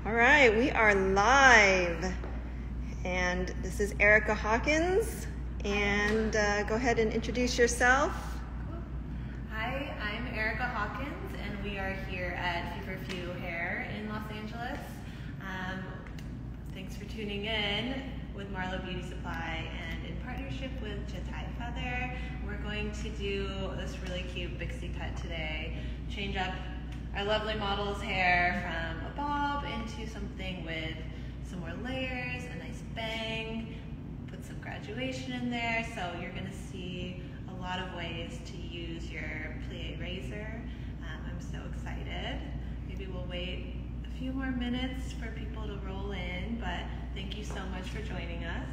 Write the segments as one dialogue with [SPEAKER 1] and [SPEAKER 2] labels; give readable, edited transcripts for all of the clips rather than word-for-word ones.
[SPEAKER 1] All right, we are live, and this is Erica Hawkins, and go ahead and introduce yourself.
[SPEAKER 2] Cool. Hi, I'm Erica Hawkins, and we are here at Feverfew Hair in Los Angeles. Thanks for tuning in with Marlo Beauty Supply, and in partnership with Jatai Feather, we're going to do this really cute Bixie cut today. Change up our lovely model's hair from a bob into something with some more layers, a nice bang, put some graduation in there. So you're gonna see a lot of ways to use your plie razor. I'm so excited. Maybe we'll wait a few more minutes for people to roll in, but thank you so much for joining us.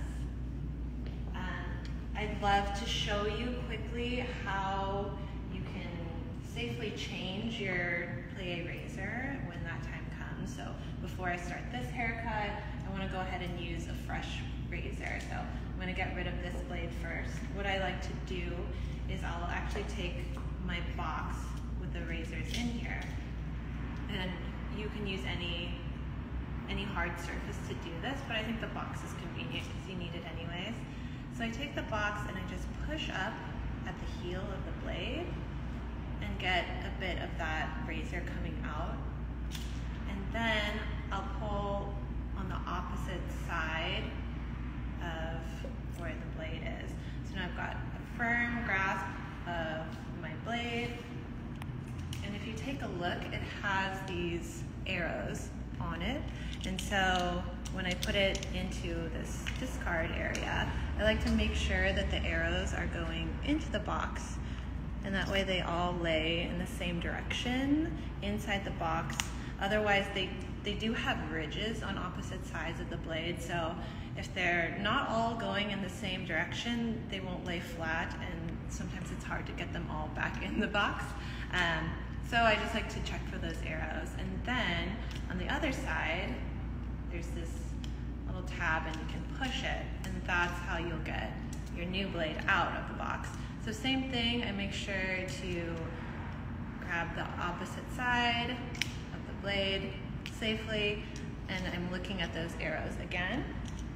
[SPEAKER 2] I'd love to show you quickly how you can safely change your plie razor when that time comes. So before I start this haircut, I want to go ahead and use a fresh razor. So I'm going to get rid of this blade first. What I like to do is I'll actually take my box with the razors in here, and you can use any hard surface to do this, but I think the box is convenient because you need it anyways. So I take the box and I just push up at the heel of the blade and get a bit of that razor coming out. And then I'll pull on the opposite side of where the blade is. So now I've got a firm grasp of my blade. And if you take a look, it has these arrows on it. And so when I put it into this discard area, I like to make sure that the arrows are going into the box, and that way they all lay in the same direction inside the box. Otherwise, they do have ridges on opposite sides of the blade, so if they're not all going in the same direction, they won't lay flat, and sometimes it's hard to get them all back in the box. So I just like to check for those arrows. And then on the other side, there's this little tab and you can push it, and that's how you'll get your new blade out of the box. So same thing, I make sure to grab the opposite side of the blade safely, and I'm looking at those arrows again.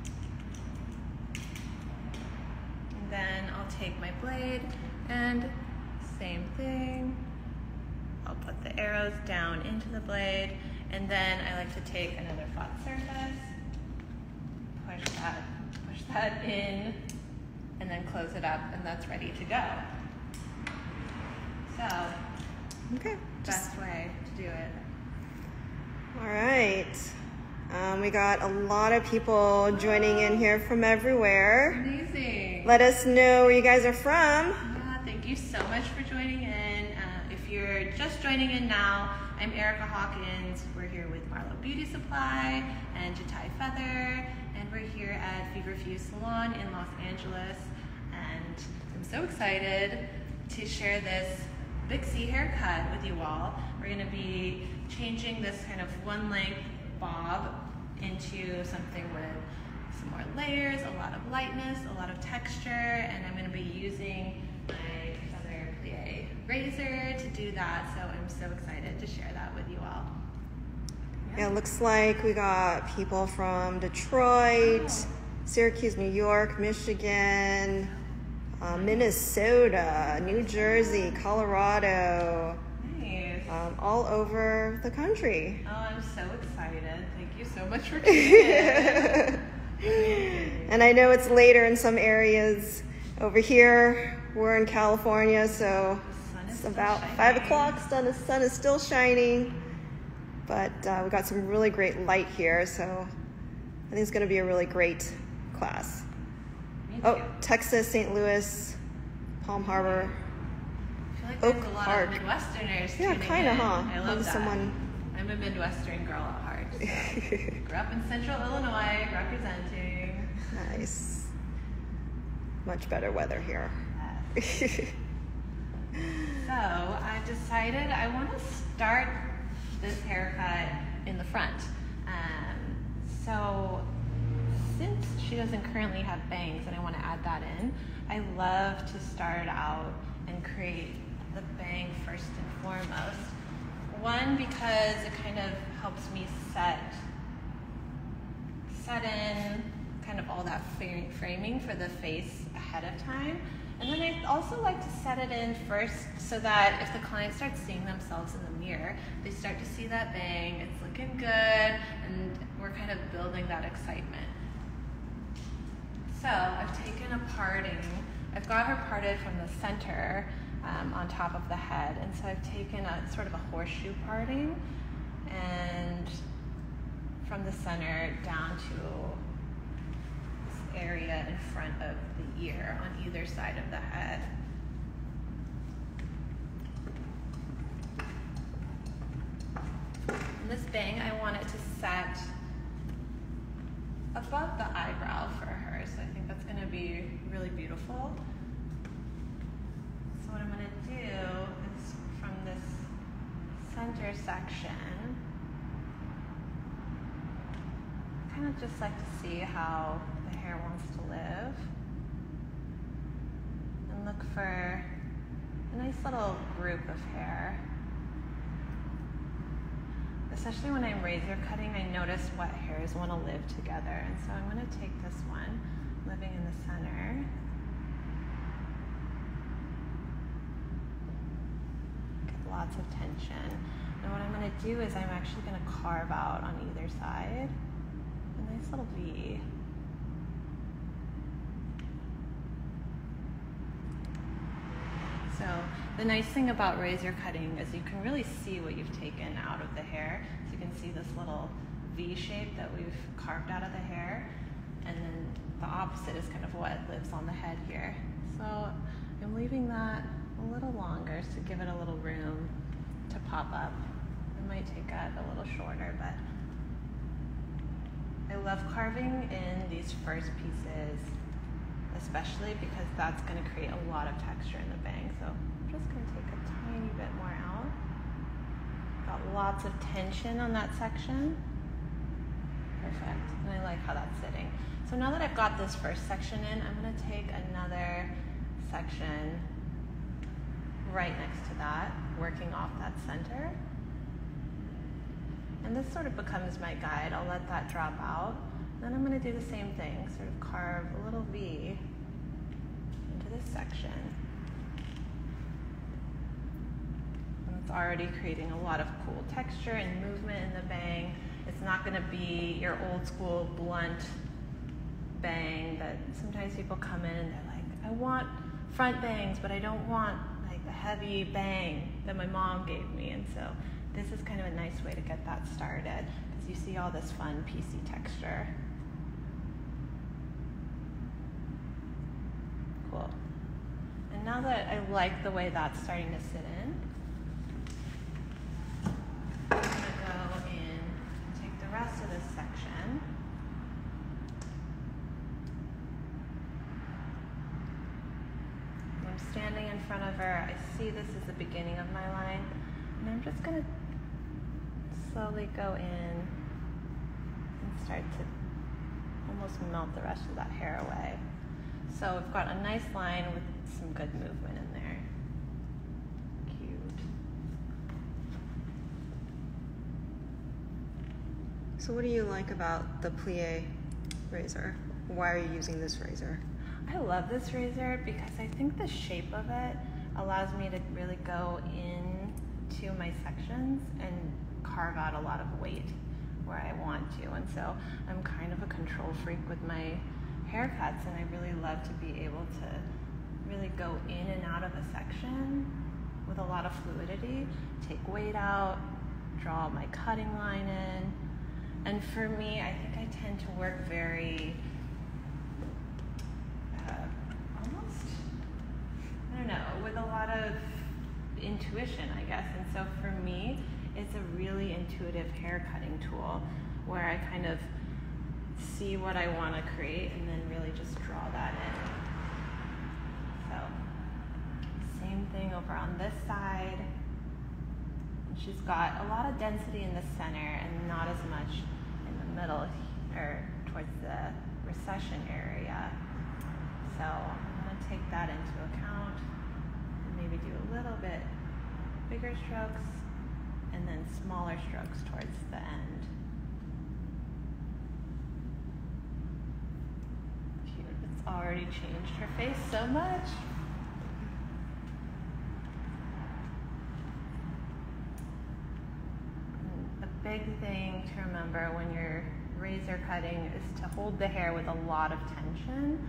[SPEAKER 2] And then I'll take my blade and same thing. I'll put the arrows down into the blade, and then I like to take another flat surface, push that in, and then close it up, and that's ready to go. So,
[SPEAKER 1] Okay.
[SPEAKER 2] best way to do it.
[SPEAKER 1] All right. We got a lot of people joining in here from everywhere.
[SPEAKER 2] Amazing.
[SPEAKER 1] Let us know where you guys are from.
[SPEAKER 2] Yeah, thank you so much for joining in. If you're just joining in now, I'm Erica Hawkins. We're here with Marlo Beauty Supply and Jatai Feather, and we're here at Feverfew Salon in Los Angeles. And I'm so excited to share this Bixie haircut with you all. We're going to be changing this kind of one length bob into something with some more layers, a lot of lightness, a lot of texture, and I'm going to be using my Feather Plie razor to do that, so I'm so excited to share that with you all.
[SPEAKER 1] Yeah, it looks like we got people from Detroit, Syracuse, New York, Michigan, Minnesota, New Jersey, Colorado,
[SPEAKER 2] Nice.
[SPEAKER 1] all over the country.
[SPEAKER 2] Oh, I'm so excited. Thank you so much for tuning in.
[SPEAKER 1] And I know it's later in some areas. Over here, we're in California, so it's about 5 o'clock. The sun is still shining, but we got some really great light here, so I think it's going to be a really great class. Oh, Texas, St. Louis, Palm Harbor,
[SPEAKER 2] I feel like
[SPEAKER 1] Oak
[SPEAKER 2] there's a lot
[SPEAKER 1] Park.
[SPEAKER 2] of Midwesterners
[SPEAKER 1] Yeah,
[SPEAKER 2] tuning
[SPEAKER 1] kind of,
[SPEAKER 2] in.
[SPEAKER 1] huh?
[SPEAKER 2] I love that.
[SPEAKER 1] Someone...
[SPEAKER 2] I'm a Midwestern girl at heart. So. Grew up in Central Illinois, representing.
[SPEAKER 1] Nice. Much better weather here.
[SPEAKER 2] So I've decided I want to start this haircut in the front. So since she doesn't currently have bangs and I want to add that in, I love to start out and create the bang first and foremost. One, because it kind of helps me set set in kind of all that framing for the face ahead of time. And then I also like to set it in first so that if the client starts seeing themselves in the mirror, they start to see that bang, it's looking good, and we're kind of building that excitement. So I've taken a parting, I've got her parted from the center on top of the head, and so I've taken a sort of a horseshoe parting and from the center down to area in front of the ear on either side of the head. And this bang, I want it to set above the eyebrow for her, so I think that's going to be really beautiful. So what I'm going to do is from this center section, kind of just like to see how the hair wants to live, and look for a nice little group of hair. Especially when I'm razor cutting, I notice what hairs want to live together, and so I'm going to take this one, living in the center, get lots of tension. And what I'm going to do is I'm actually going to carve out on either side a nice little V. So the nice thing about razor cutting is you can really see what you've taken out of the hair. So you can see this little V shape that we've carved out of the hair, and then the opposite is kind of what lives on the head here. So I'm leaving that a little longer to give it a little room to pop up. I might take it a little shorter, but I love carving in these first pieces, especially because that's going to create a lot of texture in the bang. So I'm just going to take a tiny bit more out. Got lots of tension on that section. Perfect. And I like how that's sitting. So now that I've got this first section in, I'm going to take another section right next to that, working off that center. And this sort of becomes my guide. I'll let that drop out. Then I'm going to do the same thing, sort of carve a little V into this section. And it's already creating a lot of cool texture and movement in the bang. It's not going to be your old school blunt bang that sometimes people come in and they're like, I want front bangs, but I don't want like the heavy bang that my mom gave me. And so this is kind of a nice way to get that started, because you see all this fun piecey texture. Cool. And now that I like the way that's starting to sit in, I'm going to go in and take the rest of this section. I'm standing in front of her. I see this is the beginning of my line, and I'm just going to slowly go in and start to almost melt the rest of that hair away. So we've got a nice line with some good movement in there. Cute.
[SPEAKER 1] So what do you like about the plie razor? Why are you using this razor?
[SPEAKER 2] I love this razor because I think the shape of it allows me to really go into my sections and carve out a lot of weight where I want to. And so I'm kind of a control freak with my haircuts, and I really love to be able to really go in and out of a section with a lot of fluidity, take weight out, draw my cutting line in. And for me, I think I tend to work very with a lot of intuition, I guess. And so for me, it's a really intuitive hair cutting tool where I kind of see what I want to create and then really just draw that in. So same thing over on this side. She's got a lot of density in the center and not as much in the middle or towards the recession area. So I'm going to take that into account and maybe do a little bit bigger strokes and then smaller strokes towards the end. already changed her face so much. And a big thing to remember when you're razor cutting is to hold the hair with a lot of tension.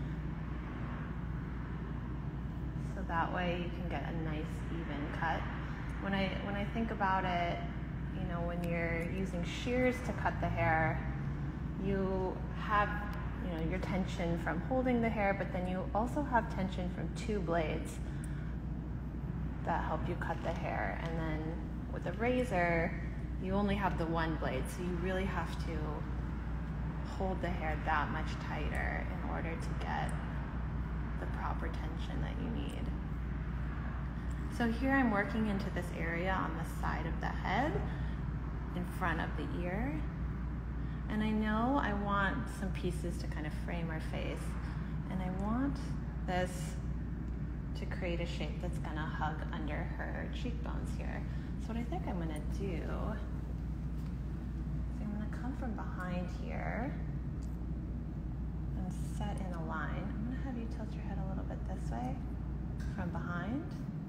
[SPEAKER 2] So that way you can get a nice even cut. When I think about it, you know, when you're using shears to cut the hair, you have, you know, your tension from holding the hair, but then you also have tension from two blades that help you cut the hair. And then with a razor, you only have the one blade, so you really have to hold the hair that much tighter in order to get the proper tension that you need. So here I'm working into this area on the side of the head, in front of the ear. And I know I want some pieces to kind of frame her face. And I want this to create a shape that's gonna hug under her cheekbones here. So what I think I'm gonna do is I'm gonna come from behind here and set in a line. I'm gonna have you tilt your head a little bit this way, from behind.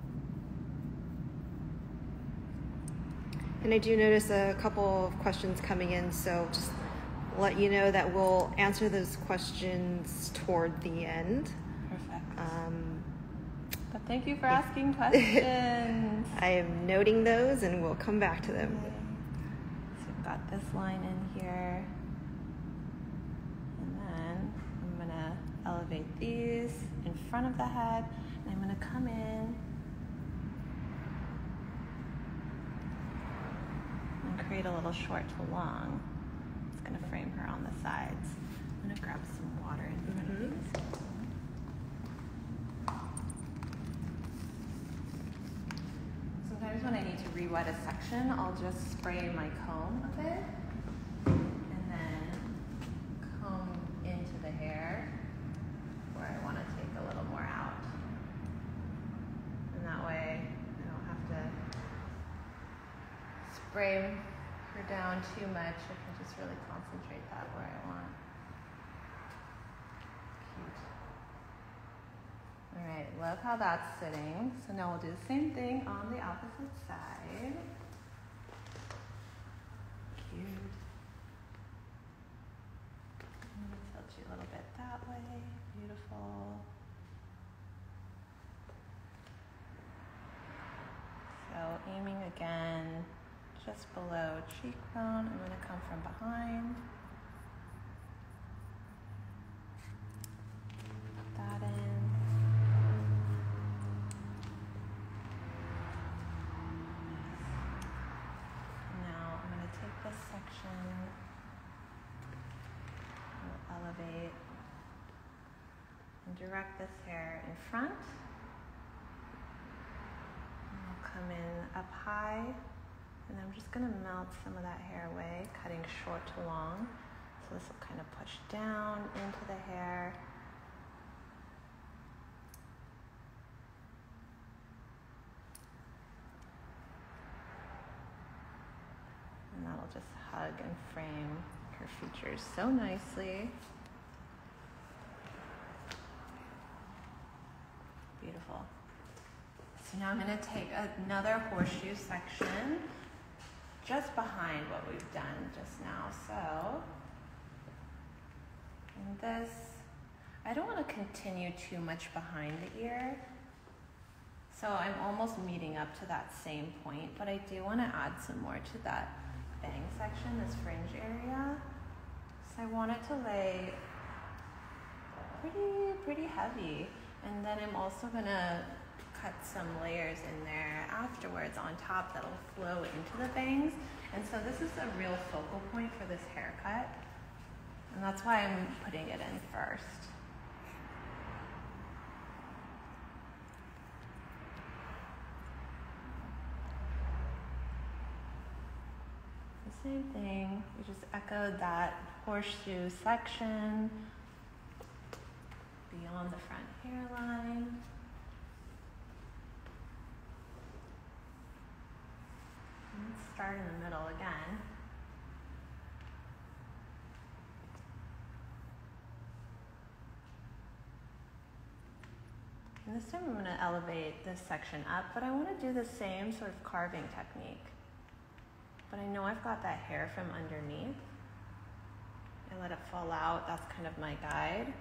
[SPEAKER 1] And I do notice a couple of questions coming in, so just let you know that we'll answer those questions toward the end.
[SPEAKER 2] Perfect. But thank you for asking questions.
[SPEAKER 1] I am noting those and we'll come back to them.
[SPEAKER 2] Okay. So we've got this line in here. And then I'm gonna elevate these in front of the head, and I'm gonna come in and create a little short to long. It's gonna frame her on the sides. I'm gonna grab some water in front of these. Sometimes when I need to re-wet a section, I'll just spray my comb a bit and then comb into the hair where I want to take a little more out. And that way I don't have to spray her down too much. I can just really concentrate that where I want. Cute. All right, love how that's sitting. So now we'll do the same thing on the opposite side. Cute. I'm gonna tilt you a little bit that way. Beautiful. So aiming again just below cheekbone. I'm gonna come from behind. Put that in. Now I'm gonna take this section, we'll elevate and direct this hair in front. And I'll come in up high, and I'm just gonna melt some of that hair away, cutting short to long. So this will kind of push down into the hair. And that'll just hug and frame her features so nicely. Beautiful. So now I'm going to take another horseshoe section just behind what we've done just now. So, in this, I don't want to continue too much behind the ear. So I'm almost meeting up to that same point, but I do want to add some more to that bang section, this fringe area. So I want it to lay pretty heavy. And then I'm also gonna cut some layers in there afterwards on top that'll flow into the bangs. And so this is a real focal point for this haircut. And that's why I'm putting it in first. Same thing, we just echoed that horseshoe section beyond the front hairline. And let's start in the middle again. this time I'm going to elevate this section up, but I want to do the same sort of carving technique. But I know I've got that hair from underneath. I let it fall out. That's kind of my guide.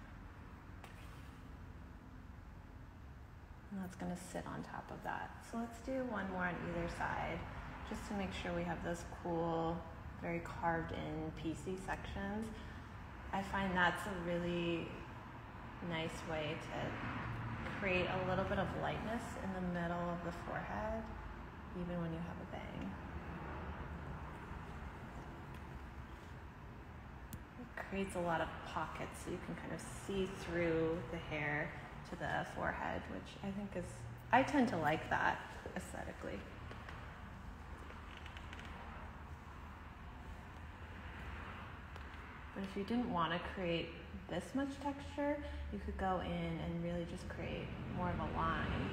[SPEAKER 2] And that's going to sit on top of that. So let's do one more on either side, just to make sure we have those cool, very carved in, piecey sections. I find that's a really nice way to create a little bit of lightness in the middle of the forehead, even when you have a bang. It creates a lot of pockets so you can kind of see through the hair to the forehead, which I think is, I tend to like that aesthetically. But if you didn't want to create this much texture, you could go in and really just create more of a line,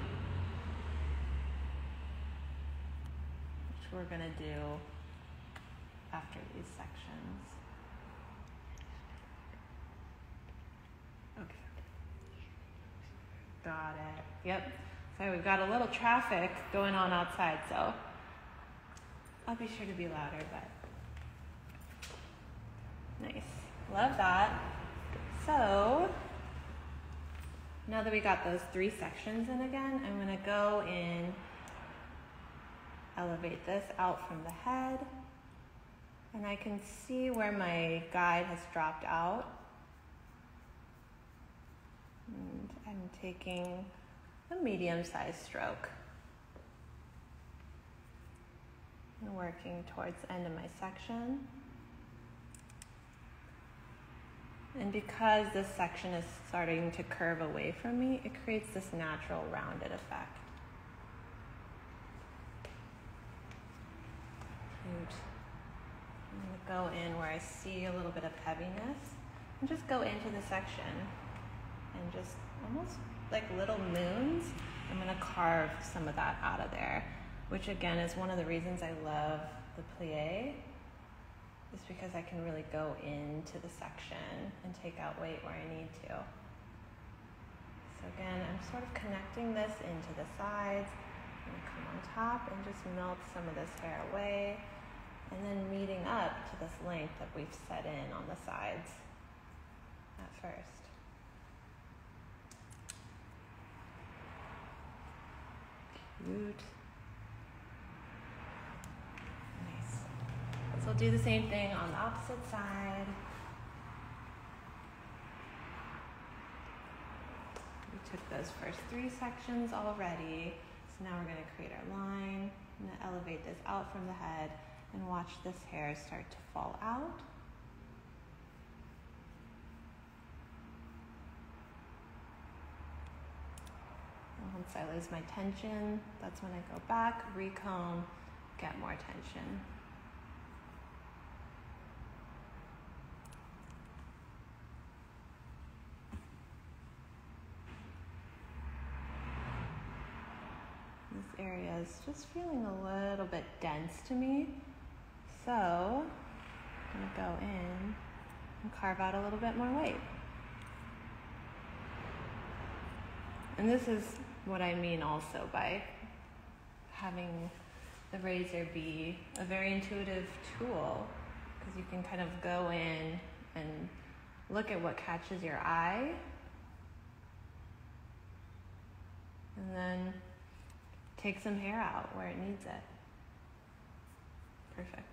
[SPEAKER 2] which we're going to do after these sections. Okay. Got it. Yep. So we've got a little traffic going on outside, so I'll be sure to be louder, but nice. Love that. So now that we got those 3 sections in again, I'm going to go in, elevate this out from the head, and I can see where my guide has dropped out. And I'm taking a medium-sized stroke and working towards the end of my section. And because this section is starting to curve away from me, it creates this natural rounded effect. Cute. I'm going to go in where I see a little bit of heaviness and just go into the section and just almost like little moons. I'm going to carve some of that out of there, which again is one of the reasons I love the plie. Is because I can really go into the section and take out weight where I need to. So again, I'm sort of connecting this into the sides. I'm going to come on top and just melt some of this hair away, and then meeting up to this length that we've set in on the sides at first. Cute. So we'll do the same thing on the opposite side. We took those first 3 sections already. So now we're going to create our line. I'm going to elevate this out from the head and watch this hair start to fall out. And once I lose my tension, that's when I go back, recomb, get more tension. This area is just feeling a little bit dense to me. So I'm going to go in and carve out a little bit more weight. And this is what I mean also by having the razor be a very intuitive tool, because you can kind of go in and look at what catches your eye, and then take some hair out where it needs it. Perfect.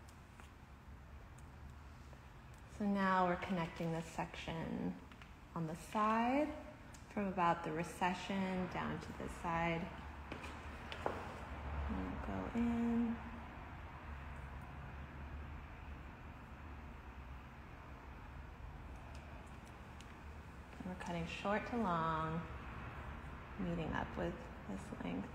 [SPEAKER 2] So now we're connecting this section on the side from about the recession down to the side. And we'll go in. And we're cutting short to long, meeting up with this length.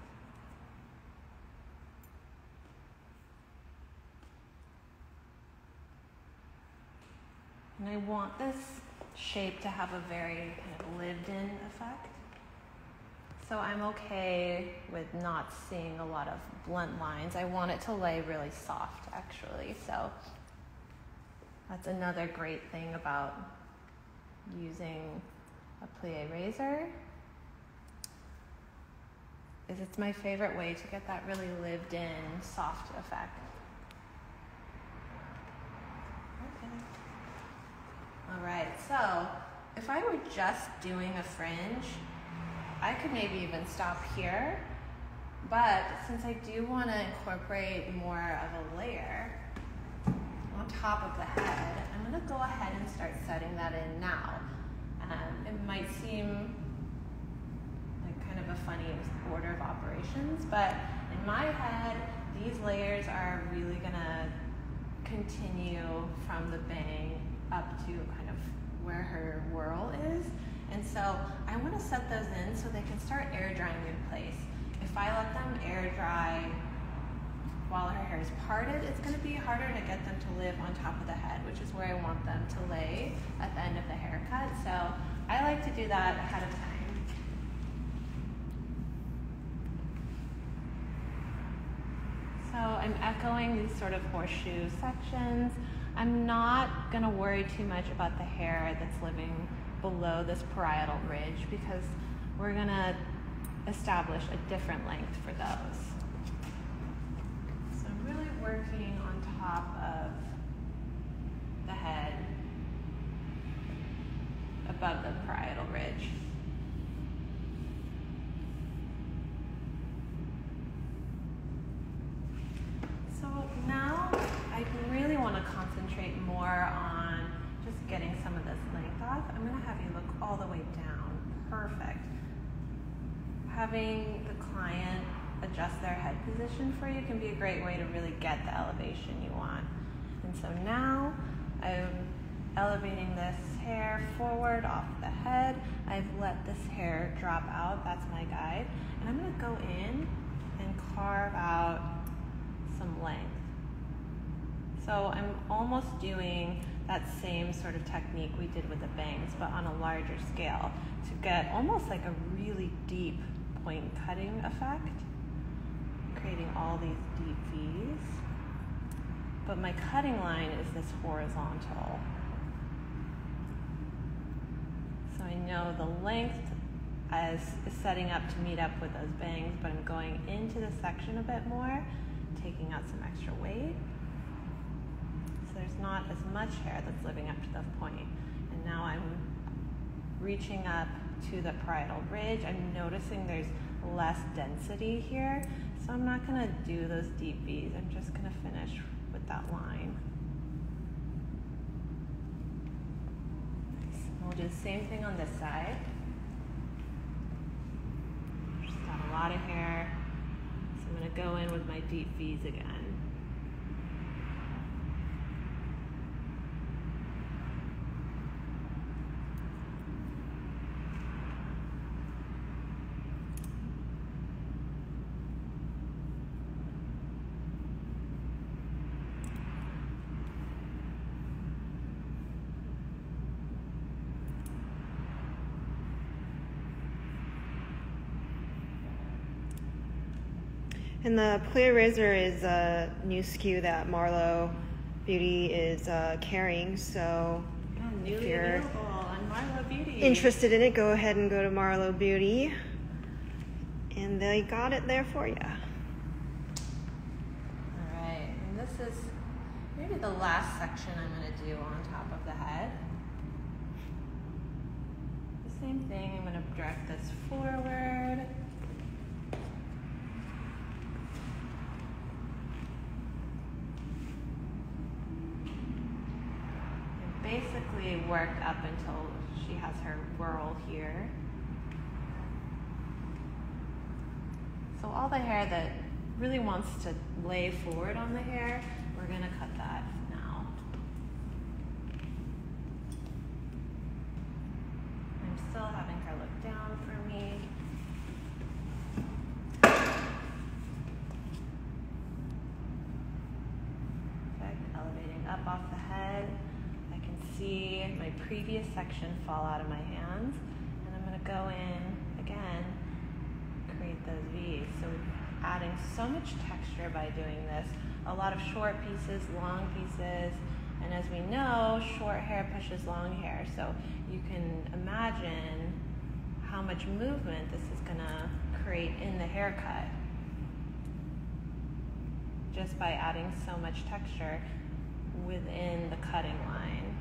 [SPEAKER 2] And I want this shape to have a very kind of lived-in effect. So I'm okay with not seeing a lot of blunt lines. I want it to lay really soft, actually. So that's another great thing about using a plie razor, is it's my favorite way to get that really lived in, soft effect. Okay. All right, so if I were just doing a fringe, I could maybe even stop here, but since I do want to incorporate more of a layer on top of the head, I'm going to go ahead and start setting that in now. It might seem like kind of a funny order of operations, but in my head, these layers are really going to continue from the bang up to kind of where her whirl is. And so I want to set those in so they can start air drying in place. If I let them air dry while her hair is parted, it's going to be harder to get them to live on top of the head, which is where I want them to lay at the end of the haircut. So I like to do that ahead of time. So I'm echoing these sort of horseshoe sections. I'm not going to worry too much about the hair that's living below this parietal ridge because we're going to establish a different length for those. So I'm really working on top of the head above the parietal ridge. So now I really want to concentrate more on just getting some of this length off. I'm going to have you look all the way down. Perfect. Having the client adjust their head position for you can be a great way to really get the elevation you want. And so now I'm elevating this hair forward off the head. I've let this hair drop out. That's my guide. And I'm going to go in and carve out some length. So I'm almost doing that same sort of technique we did with the bangs, but on a larger scale to get almost like a really deep point cutting effect, creating all these deep V's. But my cutting line is this horizontal. So I know the length is setting up to meet up with those bangs, but I'm going into the section a bit more, taking out some extra weight. There's not as much hair that's living up to that point. And now I'm reaching up to the parietal ridge. I'm noticing there's less density here, so I'm not going to do those deep V's. I'm just going to finish with that line. Nice. We'll do the same thing on this side. Just got a lot of hair, so I'm going to go in with my deep V's again.
[SPEAKER 1] And the Plie razor is a new SKU that Marlo Beauty is carrying. So if you're interested in it, go ahead and go to Marlo Beauty. And they got it there for you.
[SPEAKER 2] All right, and this is maybe the last section I'm going to do on top of the head. The same thing, I'm going to direct this forward. Basically worked up until she has her whirl here. So all the hair that really wants to lay forward on the hair, we're going to cut that now. I'm still having her look down for me. Perfect. Elevating up off the head. See my previous section fall out of my hands, and I'm going to go in again, create those V's. So we're adding so much texture by doing this. A lot of short pieces, long pieces, and as we know, short hair pushes long hair. So you can imagine how much movement this is going to incorporate in the haircut just by adding so much texture within the cutting line.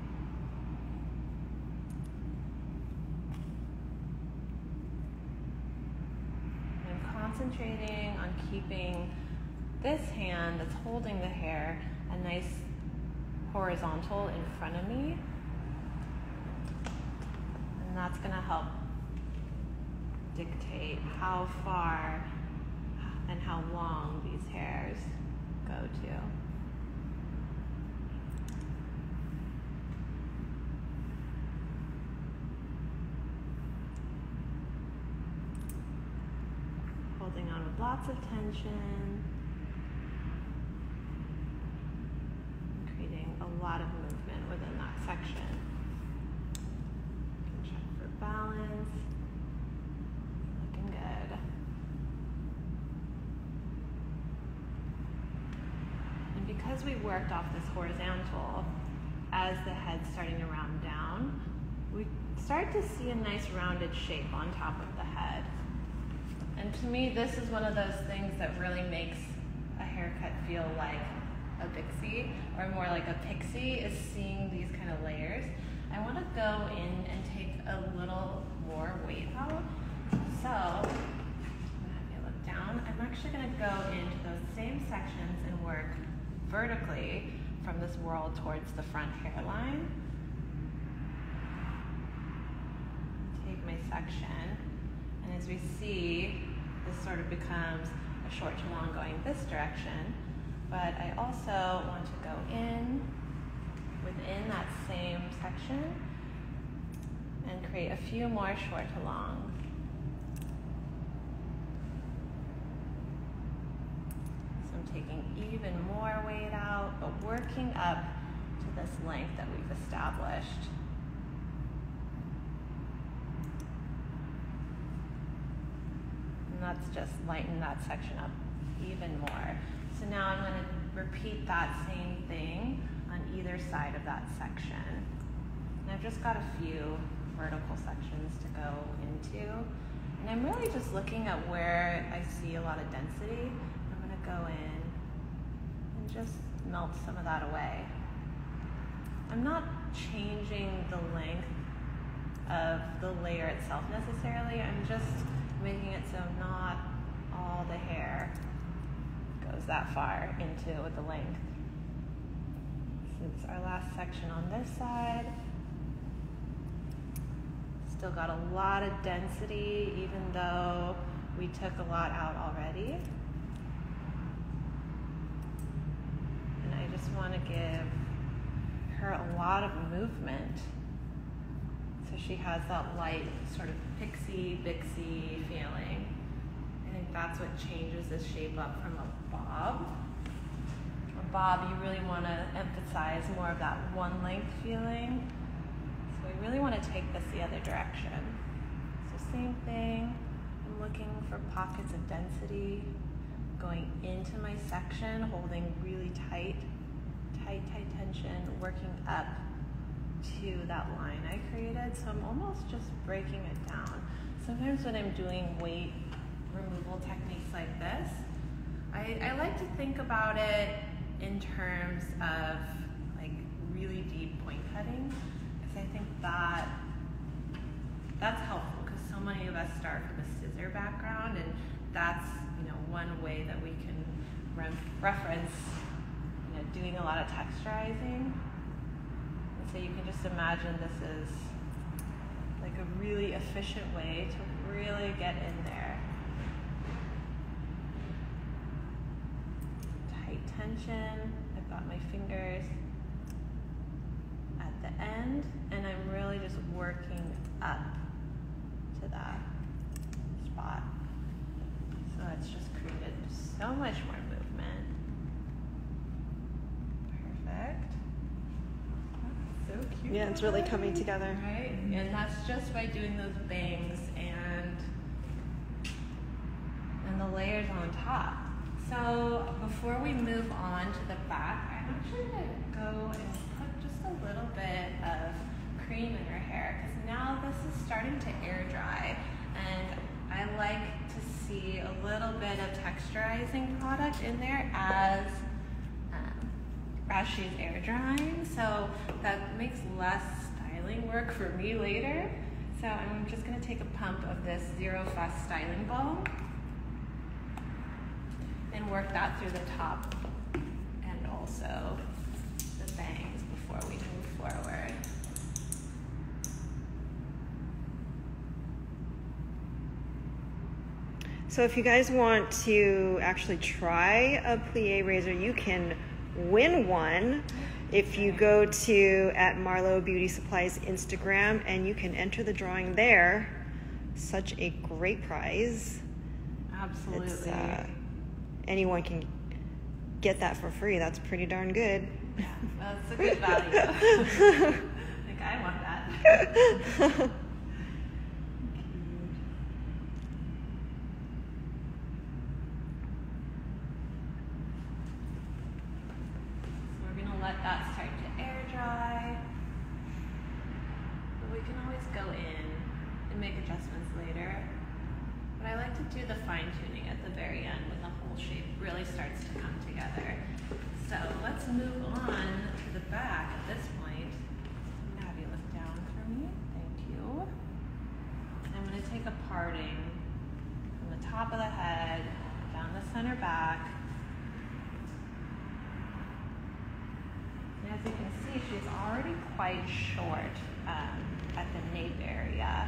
[SPEAKER 2] I'm concentrating on keeping this hand that's holding the hair a nice horizontal in front of me, and that's going to help dictate how far and how long these hairs go to. Holding on with lots of tension, creating a lot of movement within that section. You can check for balance. Looking good. And because we worked off this horizontal, as the head's starting to round down, we start to see a nice rounded shape on top of the head. And to me, this is one of those things that really makes a haircut feel like a Bixie, or more like a pixie, is seeing these kind of layers. I want to go in and take a little more weight out. So, I'm going to have you look down. I'm actually going to go into those same sections and work vertically from this whorl towards the front hairline. Take my section, and as we see, this sort of becomes a short to long going this direction, but I also want to go in within that same section and create a few more short to long. So I'm taking even more weight out, but working up to this length that we've established. And that's just lighten that section up even more. So now I'm going to repeat that same thing on either side of that section. And I've just got a few vertical sections to go into. And I'm really just looking at where I see a lot of density. I'm going to go in and just melt some of that away. I'm not changing the length of the layer itself necessarily. I'm just making it so not all the hair goes that far into the length. This is our last section on this side. Still got a lot of density, even though we took a lot out already. And I just want to give her a lot of movement. So she has that light sort of pixie, Bixie feeling. I think that's what changes this shape up from a bob. A bob, you really want to emphasize more of that one length feeling. So we really want to take this the other direction. So same thing, I'm looking for pockets of density, going into my section, holding really tight tension, working up to that line I created. So I'm almost just breaking it down. Sometimes when I'm doing weight removal techniques like this, I like to think about it in terms of like really deep point cutting, because I think that's helpful, because so many of us start from a scissor background, and that's, you know, one way that we can reference, you know, doing a lot of texturizing. So you can just imagine this is like a really efficient way to really get in there. Tight tension. I've got my fingers at the end, and I'm really just working up to that spot. So it's just created so much more movement. Perfect. So cute.
[SPEAKER 1] Yeah, it's really coming together.
[SPEAKER 2] Right? And that's just by doing those bangs and the layers on top. So before we move on to the back, I'm actually going to go and put just a little bit of cream in her hair, because now this is starting to air dry, and I like to see a little bit of texturizing product in there as she's air drying, so that makes less styling work for me later. So I'm just going to take a pump of this Zero Fuss styling balm and work that through the top and also the bangs before we move forward.
[SPEAKER 1] So if you guys want to actually try a plie razor, you can win one if you go to @Marlowe Beauty Supplies Instagram, and you can enter the drawing there. Such a great prize.
[SPEAKER 2] Absolutely.
[SPEAKER 1] Anyone can get that for free. That's pretty darn good.
[SPEAKER 2] Yeah, that's a good value. I think I want that. Let that start to air dry. But we can always go in and make adjustments later. But I like to do the fine tuning at the very end when the whole shape really starts to come together. So let's move on to the back at this point. Have you look down for me? Thank you. I'm going to take a parting from the top of the head down the center back. As you can see, she's already quite short at the nape area,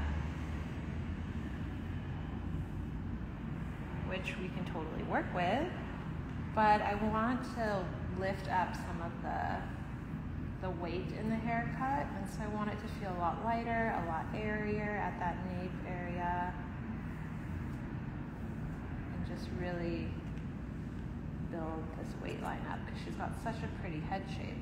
[SPEAKER 2] which we can totally work with, but I want to lift up some of the weight in the haircut, and so I want it to feel a lot lighter, a lot airier at that nape area, and just really build this weight line up because she's got such a pretty head shape.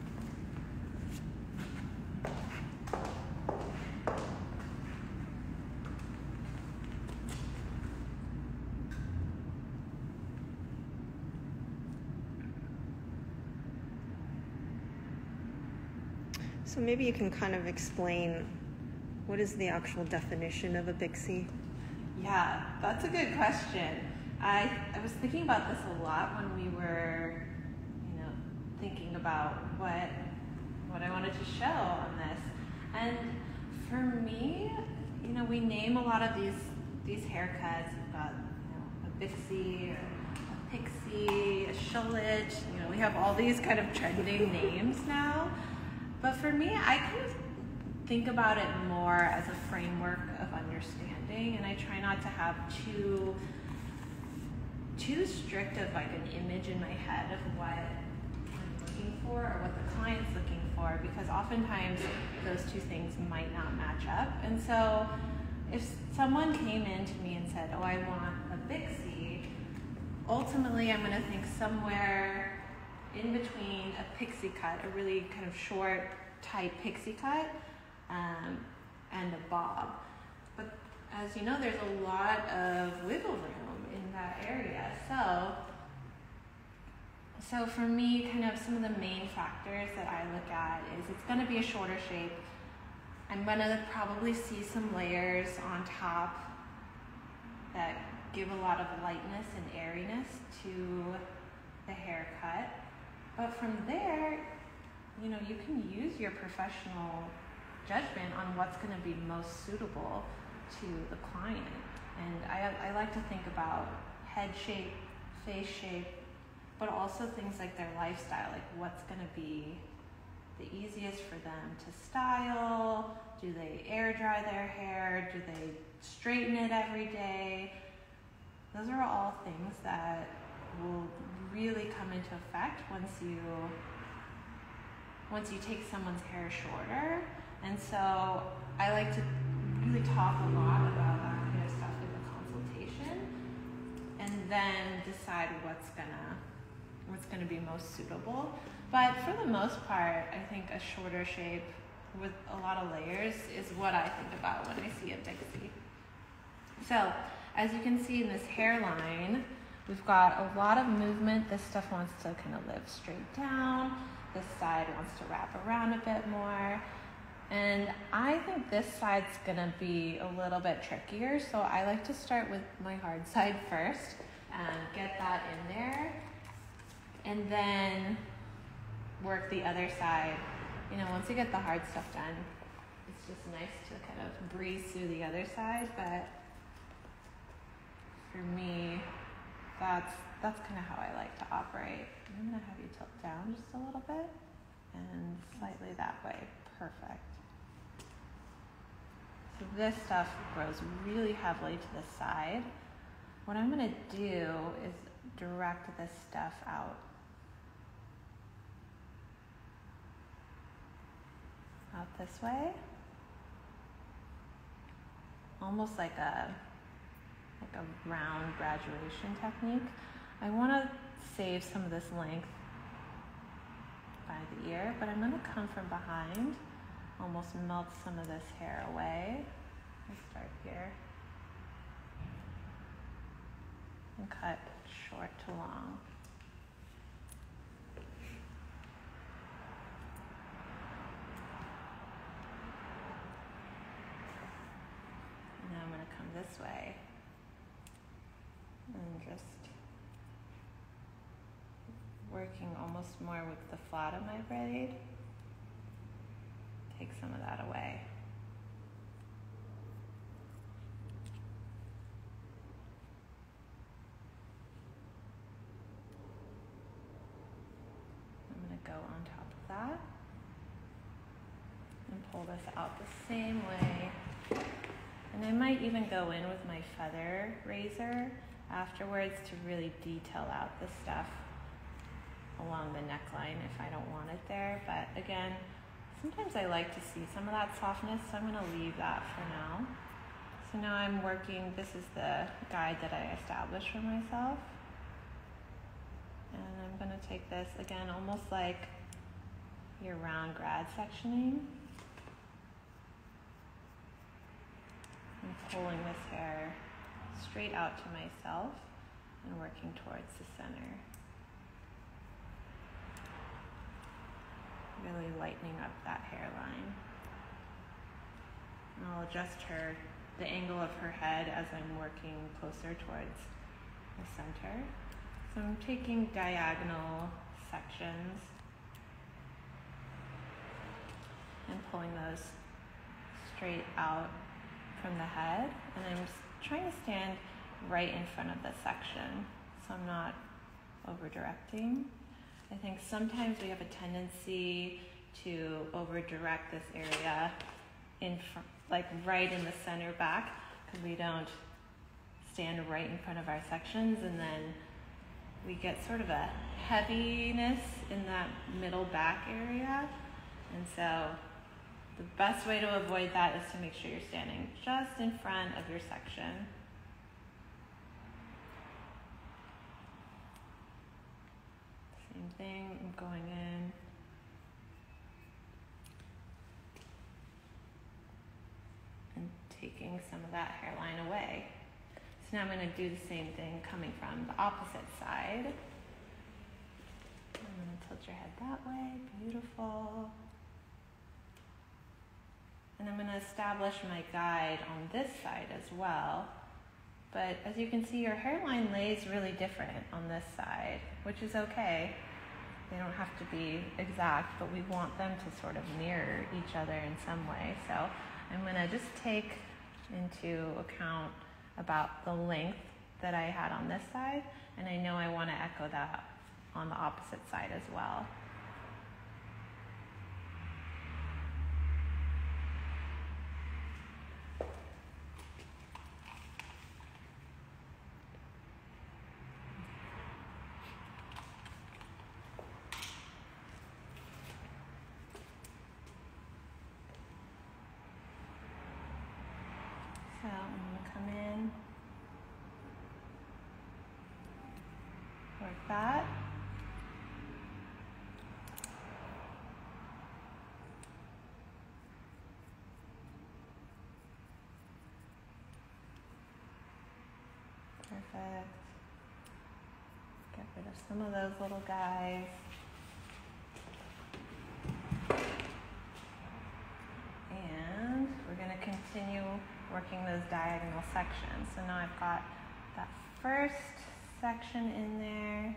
[SPEAKER 1] So maybe you can kind of explain what is the actual definition of a Bixie?
[SPEAKER 2] Yeah, that's a good question. I was thinking about this a lot when we were, thinking about what I wanted to show on this. And for me, we name a lot of these haircuts. We've got a Bixie, a Pixie, a Shullet. We have all these kind of trending names now. But for me, I kind of think about it more as a framework of understanding, and I try not to have too strict of like an image in my head of what I'm looking for or what the client's looking for, because oftentimes those two things might not match up. And so if someone came in to me and said, oh, I want a Bixie, ultimately I'm going to think somewhere in between a pixie cut, a really kind of short, tight pixie cut, and a bob. But as you know, there's a lot of wiggle room in that area. So for me, kind of some of the main factors that I look at is it's going to be a shorter shape. I'm going to probably see some layers on top that give a lot of lightness and airiness to the haircut. But from there, you can use your professional judgment on what's going to be most suitable to the client. And I like to think about head shape, face shape, but also things like their lifestyle, like what's going to be the easiest for them to style. Do they air dry their hair? Do they straighten it every day? Those are all things that will really come into effect once you take someone's hair shorter. And so I like to really talk a lot about that kind of stuff in the consultation, and then decide what's gonna be most suitable. But for the most part, I think a shorter shape with a lot of layers is what I think about when I see a Bixie. So as you can see in this hairline, we've got a lot of movement. This stuff wants to kind of live straight down. This side wants to wrap around a bit more. And I think this side's gonna be a little bit trickier, so I like to start with my hard side first and get that in there, and then work the other side. You know, once you get the hard stuff done, it's just nice to kind of breeze through the other side, but for me, that's kind of how I like to operate. I'm gonna have you tilt down just a little bit and slightly that way. Perfect. So this stuff grows really heavily to the side. What I'm gonna do is direct this stuff out. Out this way. Almost like a round graduation technique. I wanna save some of this length by the ear, but I'm gonna come from behind, almost melt some of this hair away. Let's start here. And cut short to long. And now I'm gonna come this way and just working almost more with the flat of my braid. Take some of that away. I'm going to go on top of that and pull this out the same way. And I might even go in with my feather razor afterwards to really detail out the stuff along the neckline if I don't want it there. But again, sometimes I like to see some of that softness, so I'm going to leave that for now. So now I'm working, this is the guide that I established for myself. And I'm going to take this, again, almost like your round grad sectioning. I'm pulling this hair straight out to myself and working towards the center. Really lightening up that hairline. And I'll adjust the angle of her head as I'm working closer towards the center. So I'm taking diagonal sections and pulling those straight out from the head. And I'm trying to stand right in front of the section, so I'm not over-directing. I think sometimes we have a tendency to over-direct this area like right in the center back, because we don't stand right in front of our sections, and then we get sort of a heaviness in that middle back area. And so the best way to avoid that is to make sure you're standing just in front of your section. Same thing, I'm going in. And taking some of that hairline away. So now I'm going to do the same thing coming from the opposite side. I'm going to tilt your head that way, beautiful. And I'm going to establish my guide on this side as well. But as you can see, your hairline lays really different on this side, which is okay. They don't have to be exact, but we want them to sort of mirror each other in some way. So I'm going to just take into account about the length that I had on this side, and I know I want to echo that on the opposite side as well. So I'm going to come in, work that. Perfect. Get rid of some of those little guys. those diagonal sections. So now I've got that first section in there.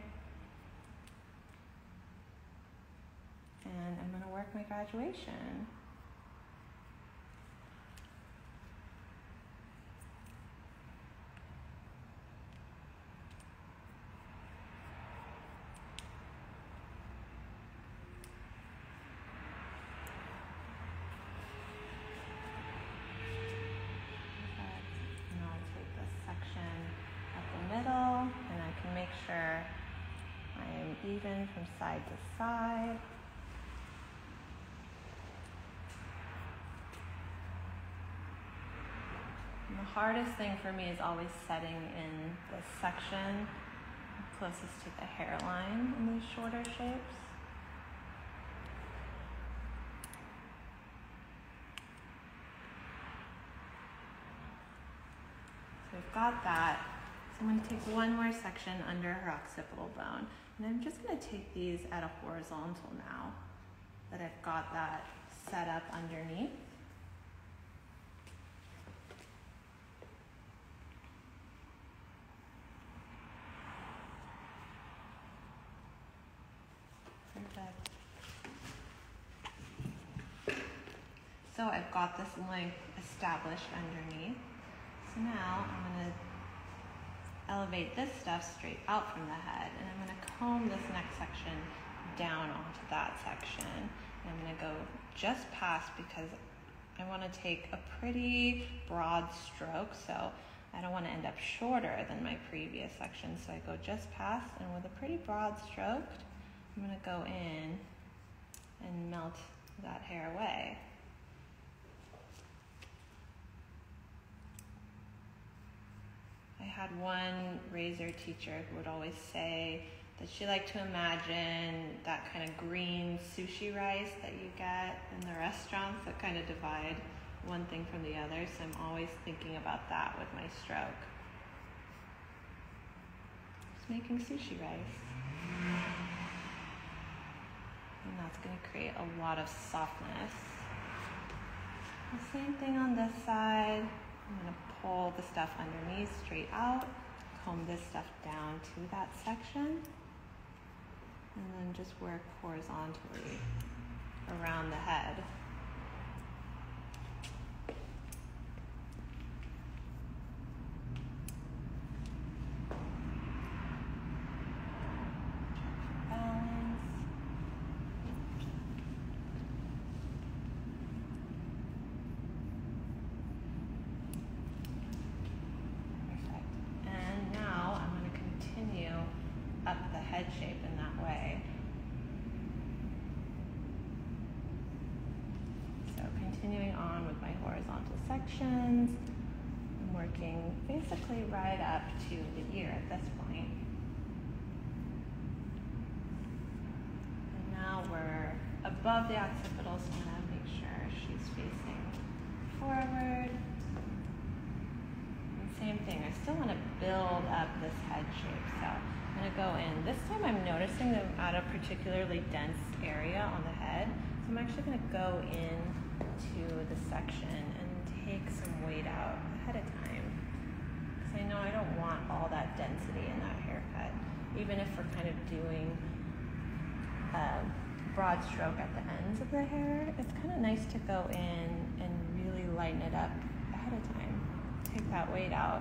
[SPEAKER 2] And I'm going to work my graduation. And I can make sure I am even from side to side. And the hardest thing for me is always setting in this section closest to the hairline in these shorter shapes. So we've got that. I'm going to take one more section under her occipital bone, and I'm just going to take these at a horizontal now that I've got that set up underneath. Perfect. So I've got this length established underneath. So now I'm going to elevate this stuff straight out from the head, and I'm going to comb this next section down onto that section. And I'm going to go just past because I want to take a pretty broad stroke, so I don't want to end up shorter than my previous section. So I go just past, and with a pretty broad stroke, I'm going to go in and melt that hair away. I had one razor teacher who would always say that she liked to imagine that kind of green sushi rice that you get in the restaurants that kind of divide one thing from the other. So I'm always thinking about that with my stroke. Just making sushi rice. And that's going to create a lot of softness. The same thing on this side. I'm going to pull the stuff underneath straight out, comb this stuff down to that section, and then just work horizontally around the head. Shape in that way. So continuing on with my horizontal sections, I'm working basically right up to the ear at this point. And now we're above the occipital, so I'm going to make sure she's facing forward. And same thing, I still want to build up this head shape. So I'm going to go in. This time I'm noticing that I'm at a particularly dense area on the head. So I'm actually going to go in to the section and take some weight out ahead of time. Because I know I don't want all that density in that haircut. Even if we're kind of doing a broad stroke at the ends of the hair, it's kind of nice to go in and really lighten it up ahead of time. Take that weight out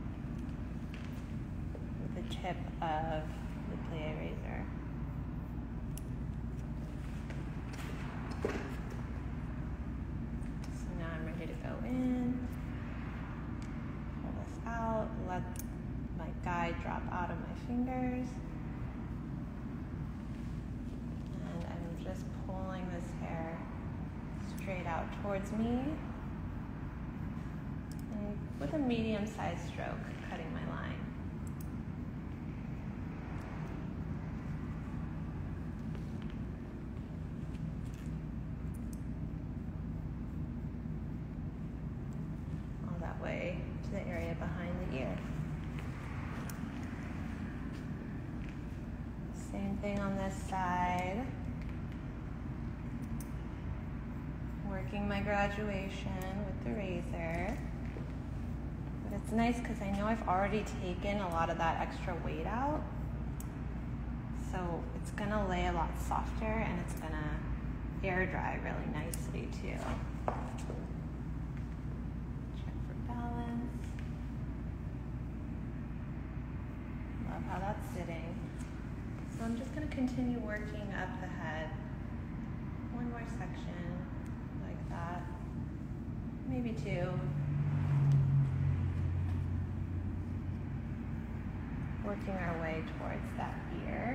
[SPEAKER 2] with the tip of the plie razor. So now I'm ready to go in, pull this out, let my guide drop out of my fingers, and I'm just pulling this hair straight out towards me, and with a medium-sized stroke, cutting my line. All that way to the area behind the ear. Same thing on this side. Working my graduation with the razor. It's nice because I know I've already taken a lot of that extra weight out. So it's gonna lay a lot softer and it's gonna air dry really nicely too. Check for balance. Love how that's sitting. So I'm just gonna continue working up the head. One more section like that. Maybe two. Working our way towards that ear.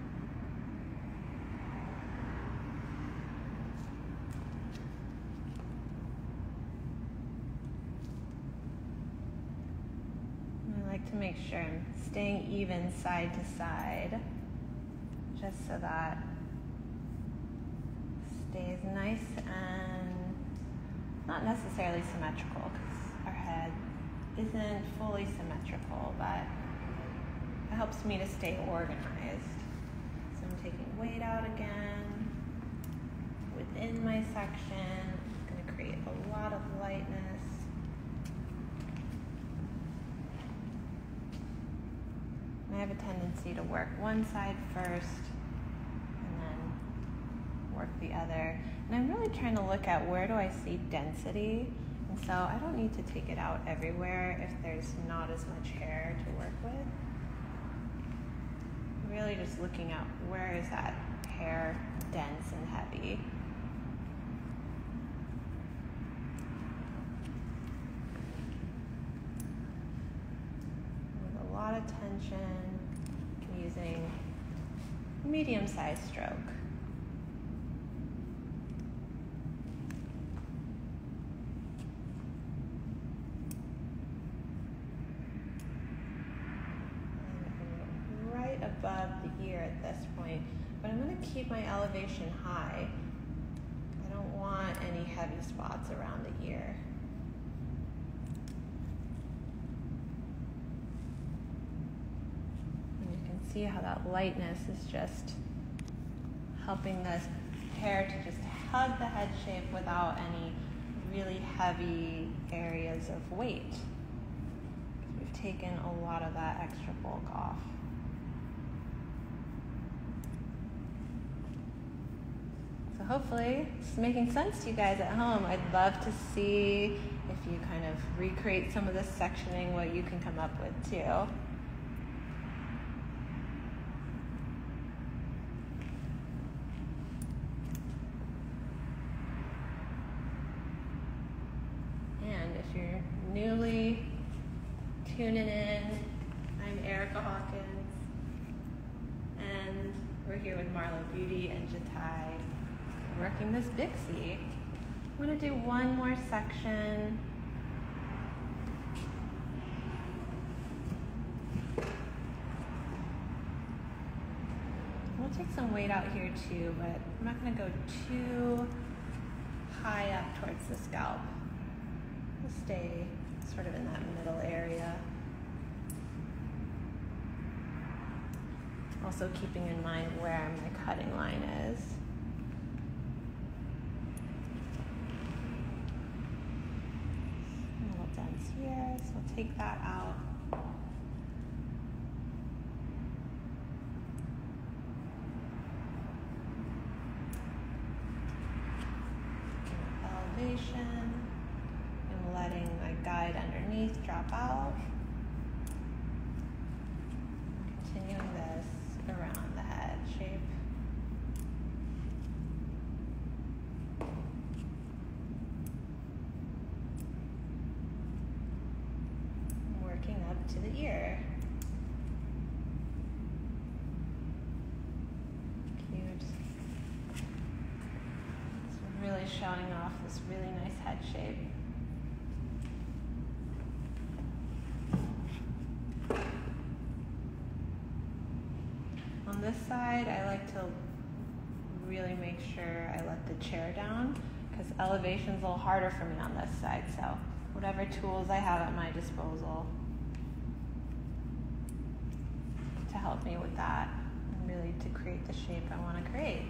[SPEAKER 2] I like to make sure I'm staying even side to side, just so that it stays nice and not necessarily symmetrical, because our head isn't fully symmetrical, but it helps me to stay organized. So I'm taking weight out again within my section. It's going to create a lot of lightness. And I have a tendency to work one side first and then work the other. And I'm really trying to look at where do I see density. And so I don't need to take it out everywhere if there's not as much hair to work with. Really just looking at where is that hair dense and heavy. With a lot of tension, using a medium-sized stroke. Above the ear at this point, but I'm going to keep my elevation high. I don't want any heavy spots around the ear. And you can see how that lightness is just helping this hair to just hug the head shape without any really heavy areas of weight. We've taken a lot of that extra bulk off. So hopefully this is making sense to you guys at home. I'd love to see if you kind of recreate some of this sectioning, what you can come up with too. And if you're newly tuning in, I'm Erica Hawkins, and we're here with Marlo Beauty and Jatai, working this Bixie. I'm going to do one more section. We'll take some weight out here too, but I'm not going to go too high up towards the scalp. We'll stay sort of in that middle area. Also keeping in mind where my cutting line is. Here, so I'll take that out. Elevation, and letting my guide underneath drop out. Continuing this around the head shape. Up to the ear. Cute. It's really showing off this really nice head shape. On this side, I like to really make sure I let the chair down because elevation's a little harder for me on this side, so whatever tools I have at my disposal to help me with that, and really to create the shape I want to create.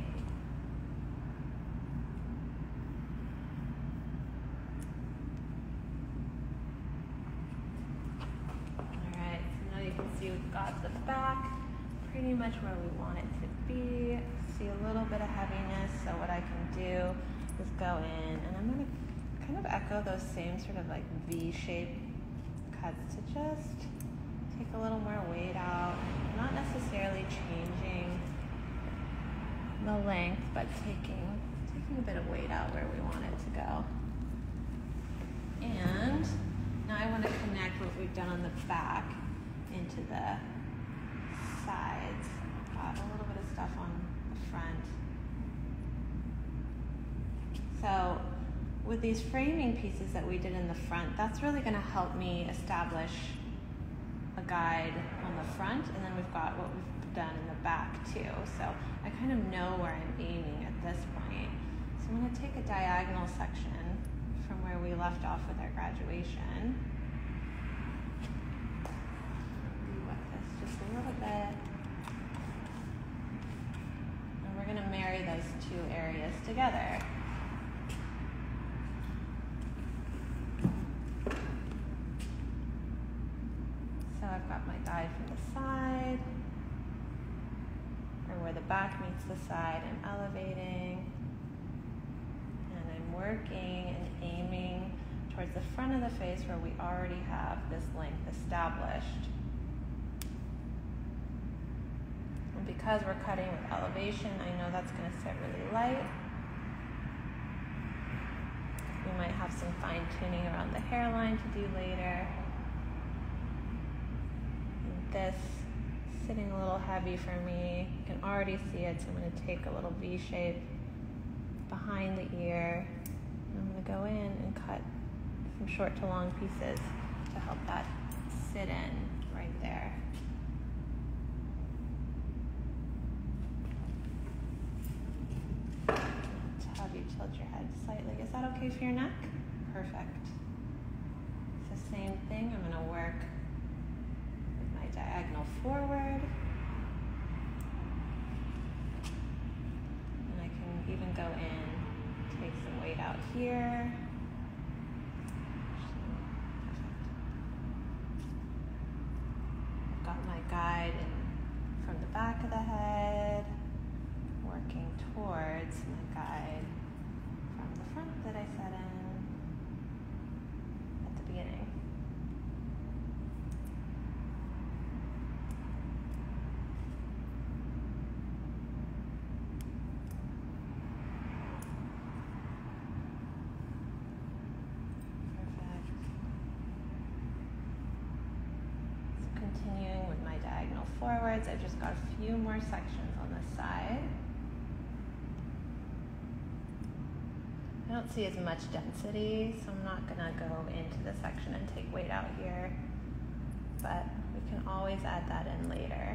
[SPEAKER 2] we've got the back pretty much where we want it to be. See a little bit of heaviness, so what I can do is go in and I'm going to kind of echo those same sort of like V-shaped cuts to just take a little more weight out, not necessarily changing the length, but taking a bit of weight out where we want it to go. And now I want to connect what we've done on the back into the sides. Got a little bit of stuff on the front. So with these framing pieces that we did in the front, that's really going to help me establish a guide on the front, and then we've got what we've done in the back too. So I kind of know where I'm aiming at this point. So I'm going to take a diagonal section from where we left off with our graduation. Rewet this just a little bit. And we're going to marry those two areas together. So I've got my guide from the side, or where the back meets the side, I'm elevating. Working and aiming towards the front of the face where we already have this length established. And because we're cutting with elevation, I know that's going to sit really light. We might have some fine tuning around the hairline to do later. And this sitting a little heavy for me. You can already see it, so I'm going to take a little V shape behind the ear. I'm going to go in and cut some short to long pieces to help that sit in right there. To have you tilt your head slightly. Is that okay for your neck? Perfect. It's the same thing. I'm going to work with my diagonal forward. And I can even go in. Take some weight out here. I've got my guide in from the back of the head, working towards my guide from the front that I set in at the beginning. Forwards, I've just got a few more sections on this side. I don't see as much density, so I'm not gonna go into the section and take weight out here, but we can always add that in later.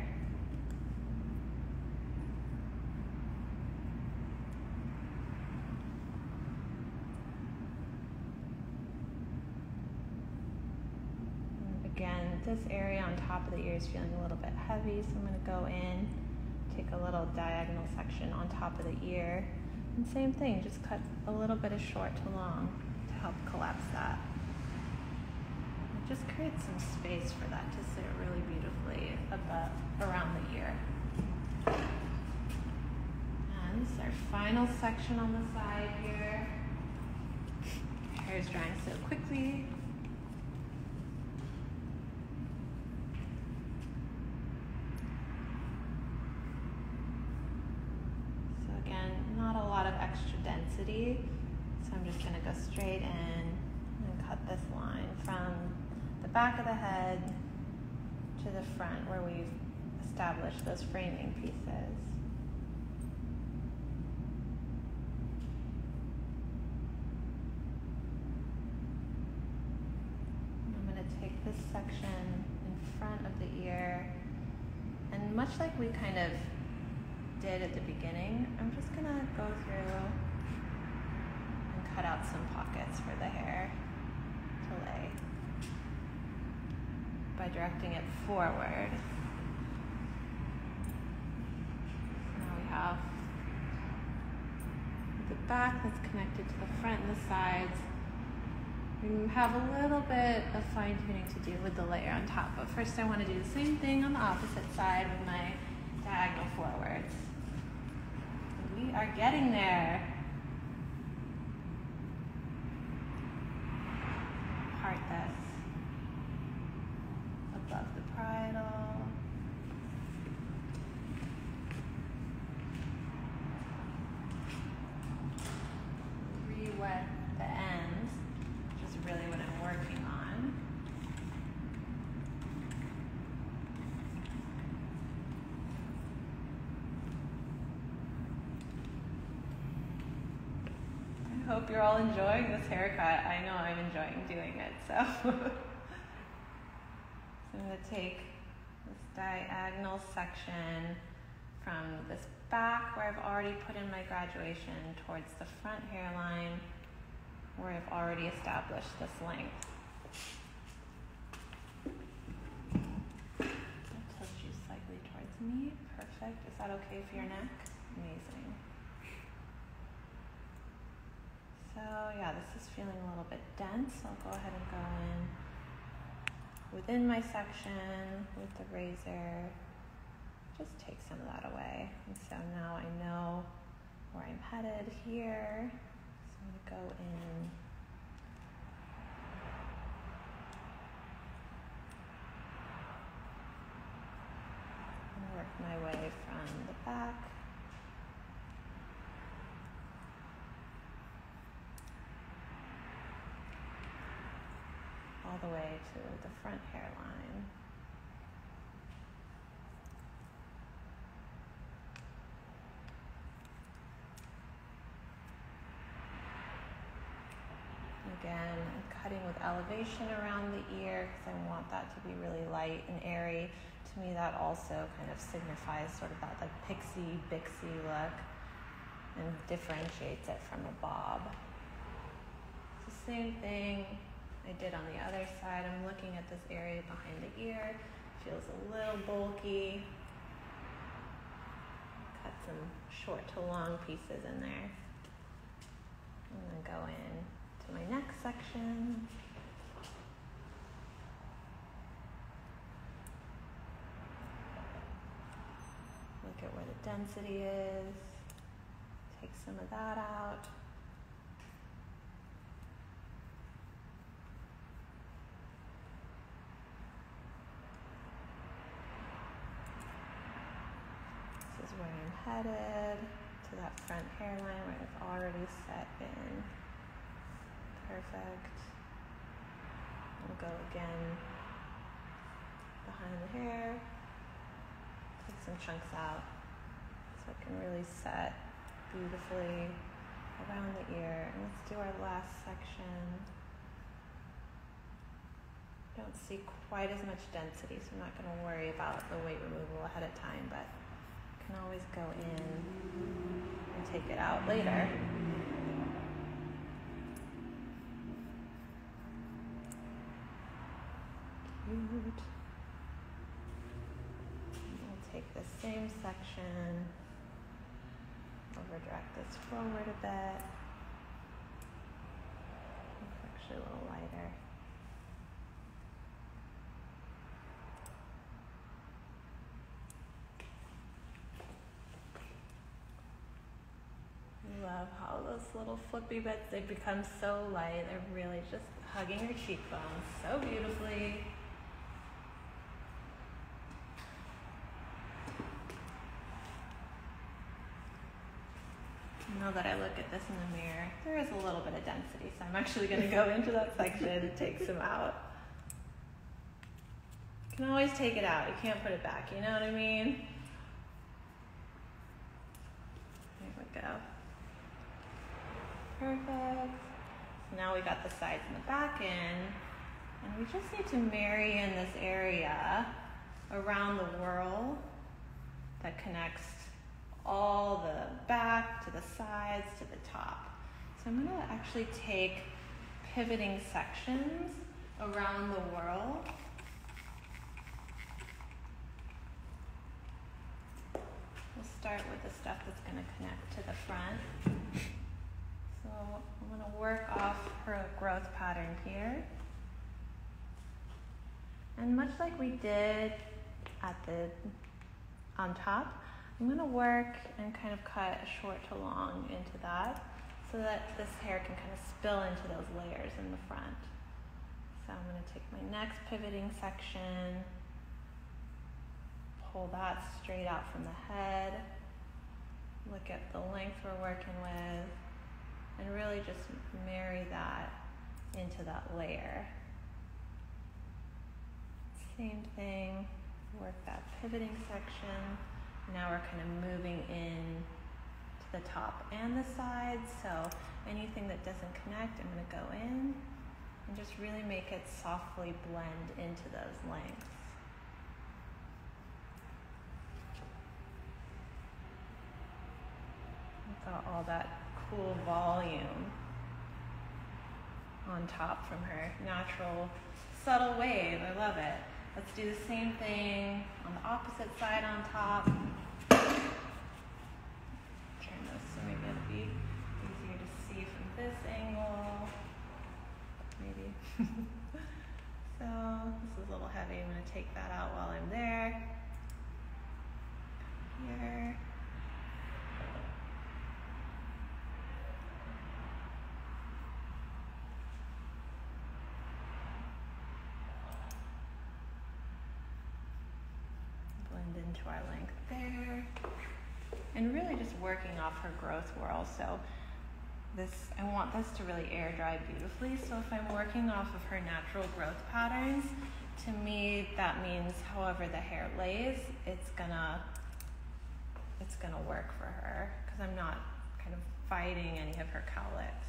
[SPEAKER 2] Again, this area on top of the ear is feeling a little bit heavy, so I'm going to go in, take a little diagonal section on top of the ear, and same thing, just cut a little bit of short to long to help collapse that. It just creates some space for that to sit really beautifully around the ear. And this is our final section on the side here. Hair is drying so quickly. Not a lot of extra density, so I'm just going to go straight in and cut this line from the back of the head to the front where we've established those framing pieces. I'm going to take this section in front of the ear, and much like we kind of did at the beginning, I'm just gonna go through and cut out some pockets for the hair to lay by directing it forward. So now we have the back that's connected to the front and the sides. We have a little bit of fine tuning to do with the layer on top, but first I want to do the same thing on the opposite side with my diagonal forwards. We are getting there. Part this above the parietal. Re-wet the ends, which is really what I'm working on. I hope you're all enjoying this haircut. I know I'm enjoying doing it, so. So I'm going to take this diagonal section from this back where I've already put in my graduation towards the front hairline where I've already established this length. I'll tilt you slightly towards me. Perfect. Is that okay for your neck? Amazing. So yeah, this is feeling a little bit dense. I'll go ahead and go in within my section with the razor. Just take some of that away. And so now I know where I'm headed here. So I'm going to go in. And work my way from the back. All the way to the front hairline. Again, I'm cutting with elevation around the ear because I want that to be really light and airy. To me, that also kind of signifies sort of that like pixie, Bixie look and differentiates it from a bob. It's the same thing I did on the other side. I'm looking at this area behind the ear. Feels a little bulky. Cut some short to long pieces in there. And then go in to my next section. Look at where the density is. Take some of that out. This is where I'm headed, to that front hairline where I've already set in. Perfect. We'll go again behind the hair. Take some chunks out so it can really set beautifully around the ear. And let's do our last section. Don't see quite as much density, so I'm not going to worry about the weight removal ahead of time, but can always go in and take it out later. Cute. We'll take the same section, over-drag this forward a bit. It's actually a little lighter. Love how those little flippy bits, they become so light. They're really just hugging your cheekbones so beautifully. Now that I look at this in the mirror, there is a little bit of density, so I'm actually going to go into that section and take some out. You can always take it out. You can't put it back, you know what I mean? There we go. Perfect. So now we got the sides and the back in, and we just need to marry in this area around the whorl that connects all the back to the sides to the top. So I'm going to actually take pivoting sections around the whorl. We'll start with the stuff that's going to connect to the front. So I'm going to work off her growth pattern here. And much like we did on top, I'm gonna work and kind of cut short to long into that so that this hair can kind of spill into those layers in the front. So I'm gonna take my next pivoting section, pull that straight out from the head, look at the length we're working with, and really just marry that into that layer. Same thing, work that pivoting section. Now we're kind of moving in to the top and the sides, so anything that doesn't connect, I'm going to go in and just really make it softly blend into those lengths. Got all that cool volume on top from her natural subtle wave. I love it. Let's do the same thing on the opposite side on top. Turn this so maybe it'll be easier to see from this angle. Maybe. So this is a little heavy. I'm going to take that out while I'm there. Here. Into our length there, and really just working off her growth whirl. So I want this to really air dry beautifully. So if I'm working off of her natural growth patterns, to me that means however the hair lays, it's gonna work for her, because I'm not kind of fighting any of her cowlicks.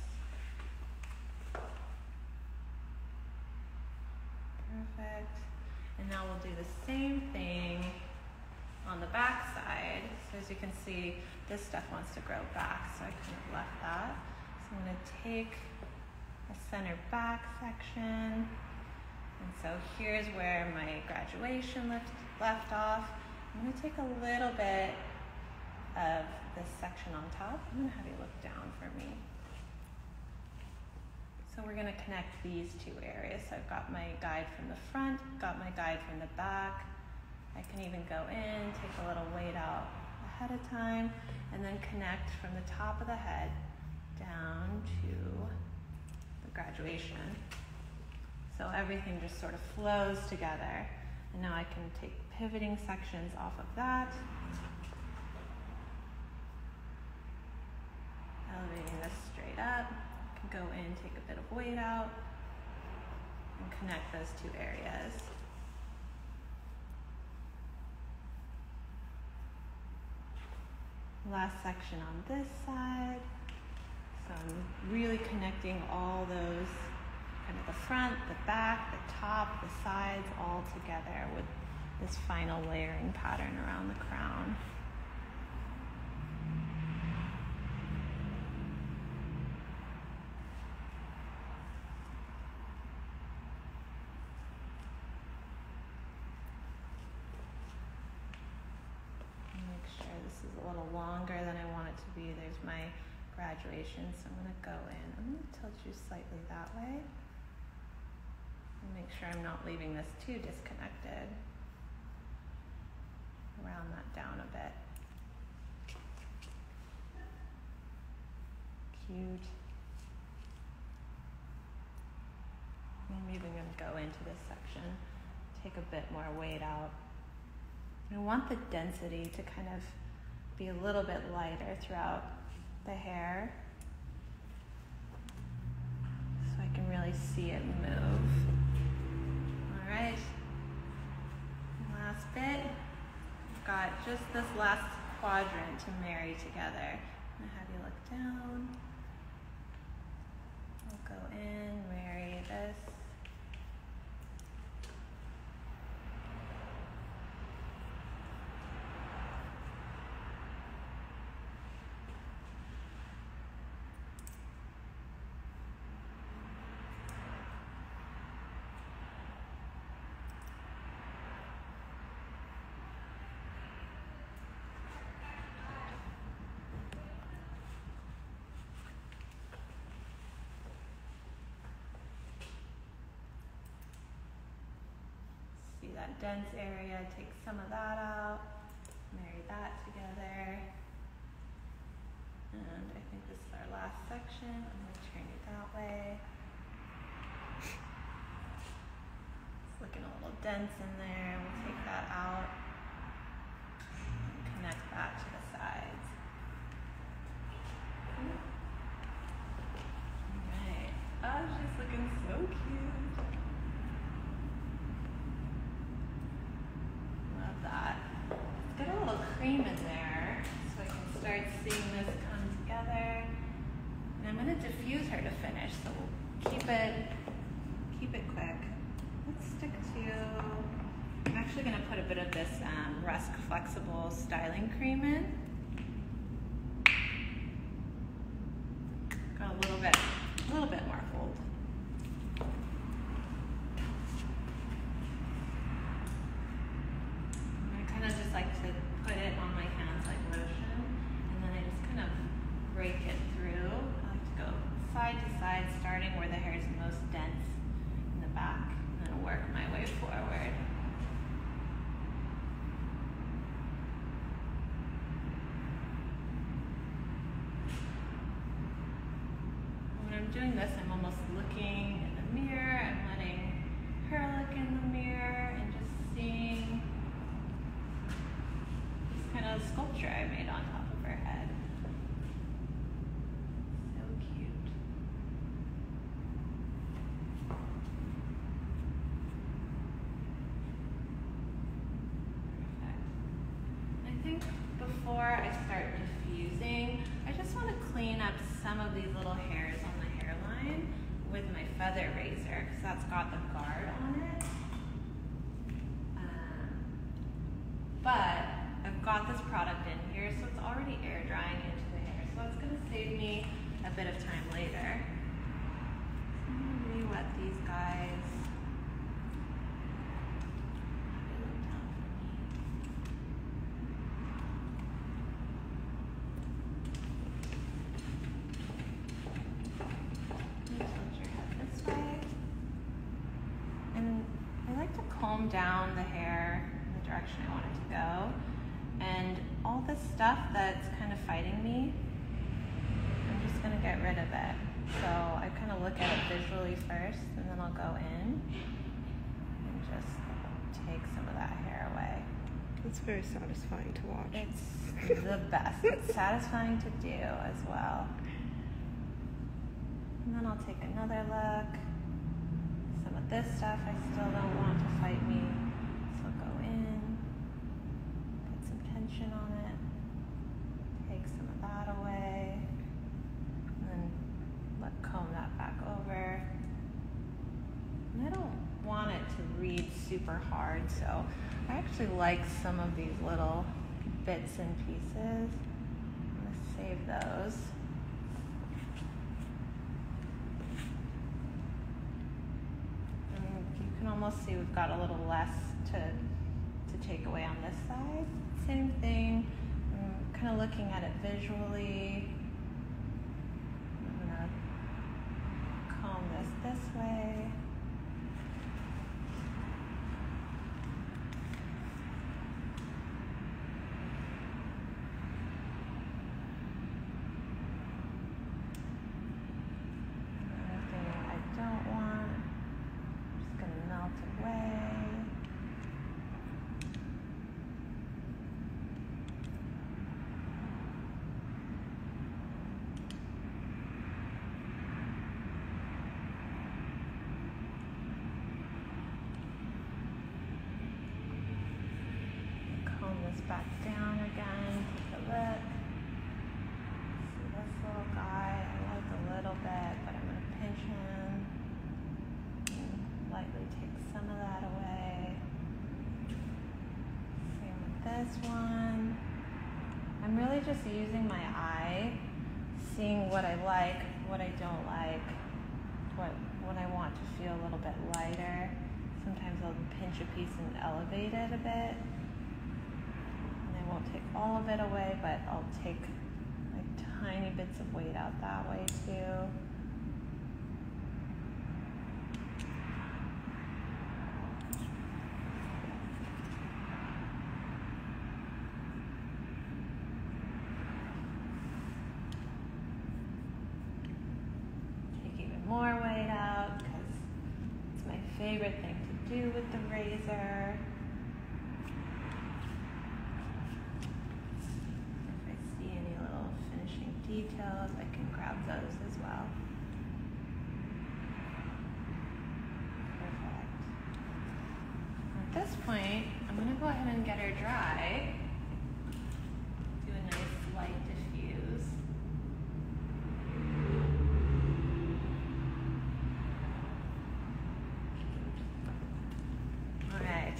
[SPEAKER 2] Perfect. And now we'll do the same thing on the back side. So as you can see, this stuff wants to grow back, so I kind of left that. So I'm going to take a center back section, and so here's where my graduation left off. I'm going to take a little bit of this section on top. I'm going to have you look down for me. So we're going to connect these two areas. So I've got my guide from the front, got my guide from the back. I can even go in, take a little weight out ahead of time, and then connect from the top of the head down to the graduation. So everything just sort of flows together. And now I can take pivoting sections off of that. Elevating this straight up. I can go in, take a bit of weight out, and connect those two areas. Last section on this side. So I'm really connecting all those, kind of the front, the back, the top, the sides, all together with this final layering pattern around the crown. This is a little longer than I want it to be. There's my graduation, so I'm going to go in. I'm going to tilt you slightly that way and make sure I'm not leaving this too disconnected. Round that down a bit. Cute. I'm even going to go into this section, take a bit more weight out. I want the density to kind of be a little bit lighter throughout the hair, so I can really see it move. All right, last bit. I've got just this last quadrant to marry together. I'm gonna have you look down. I'll go in, marry this. that dense area, take some of that out, marry that together. And I think this is our last section. I'm going to turn it that way. It's looking a little dense in there. We'll take that out and connect that to the sides. Alright. Oh, she's looking so cute. Love that. Let's get a little cream in there so I can start seeing this come together. And I'm going to diffuse her to finish, so we'll keep it quick. Let's stick to, I'm actually going to put a bit of this Rusk Flexible Styling Cream in. Got a little bit more hold. I kind of just like to put it on my hands like lotion, and then I just kind of rake it through. I like to go side to side, starting where the hair is most dense in the back, and then work my way forward. When I'm doing this, I'm almost looking in the mirror. I'm letting her look in the mirror and just seeing this kind of sculpture I made on top of her head. So cute. Perfect. I think before I start diffusing, I just want to clean up some of these little hairs on the hairline with my feather razor, because that's got the guard on it. But I've got this product in here, so it's already air drying into the hair, so that's going to save me a bit of time later. So I'm going to re-wet these guys. Comb down the hair in the direction I want it to go, and all this stuff that's kind of fighting me, I'm just going to get rid of it. So I kind of look at it visually first, and then I'll go in and just take some of that hair away.
[SPEAKER 1] It's very satisfying to watch.
[SPEAKER 2] It's the best. It's satisfying to do as well. And then I'll take another look. Some of this stuff I still don't want to fight me, so I'll go in, put some tension on it, take some of that away, and then comb that back over. And I don't want it to read super hard, so I actually like some of these little bits and pieces. I'm going to save those. Almost see we've got a little less to take away on this side. Same thing, I'm kind of looking at it visually. I'm going to comb this way. Anything I don't want, away. Comb this back down again, take a look. See this little guy, I like a little bit, but I'm going to pinch him. Lightly take some of that away. Same with this one. I'm really just using my eye, seeing what I like, what I don't like, what I want to feel a little bit lighter. Sometimes I'll pinch a piece and elevate it a bit. And I won't take all of it away, but I'll take like tiny bits of weight out that way too. favorite thing to do with the razor. If I see any little finishing details, I can grab those as well. Perfect. At this point, I'm going to go ahead and get her dry. Do a nice light diffuse. All right.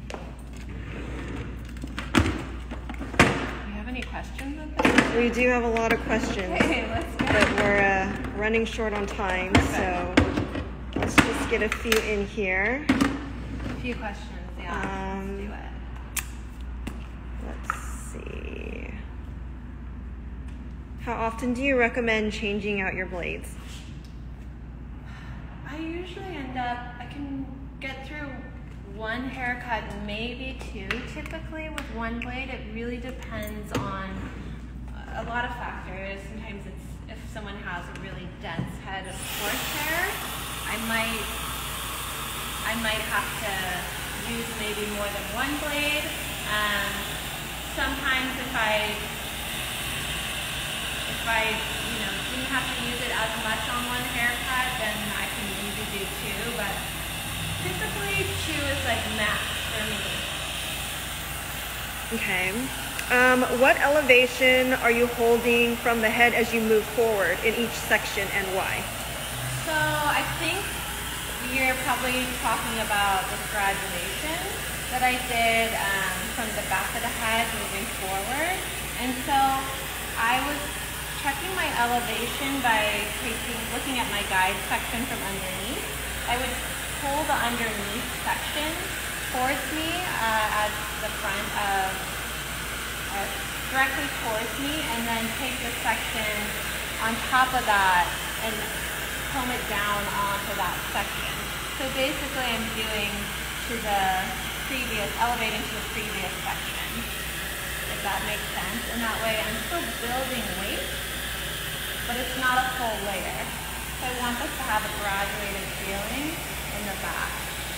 [SPEAKER 2] Do you have any questions of that?
[SPEAKER 1] We do have a lot of questions.
[SPEAKER 2] Okay, let's go.
[SPEAKER 1] But we're running short on time, so let's just get a few in here.
[SPEAKER 2] A few questions, yeah. Let's do it.
[SPEAKER 1] Let's see. How often do you recommend changing out your blades?
[SPEAKER 2] I usually I can get through one haircut, maybe two typically with one blade. It really depends on a lot of factors. Sometimes it's if someone has a really dense head of coarse hair, I might have to use maybe more than one blade. Sometimes if I didn't have to use it as much on one haircut, then I can maybe do two, but typically two is like max for me.
[SPEAKER 1] Okay. What elevation are you holding from the head as you move forward in each section, and why?
[SPEAKER 2] So I think you're probably talking about this graduation that I did from the back of the head moving forward. And so I was checking my elevation by looking at my guide section from underneath. I would pull the underneath section towards me at the front of, directly towards me, and then take the section on top of that and comb it down onto that section. So basically I'm doing elevating to the previous section, if that makes sense. And that way I'm still building weight, but it's not a full layer. So I want this to have a graduated feeling in the back.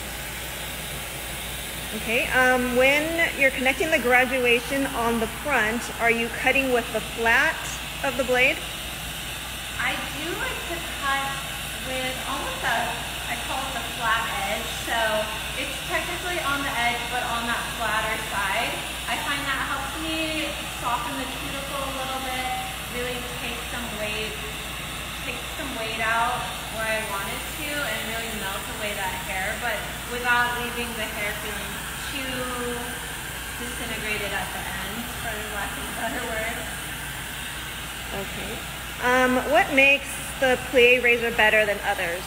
[SPEAKER 1] Okay, when you're connecting the graduation on the front, are you cutting with the flat of the blade?
[SPEAKER 2] I do like to cut with almost I call it the flat edge. So it's technically on the edge, but on that flatter side. I find that helps me soften the cuticle a little bit, really take some weight out where I want it to, and really melt away that hair, but without leaving the hair feeling too disintegrated at the end, for lack of a better word.
[SPEAKER 1] Okay. What makes the plie razor better than others?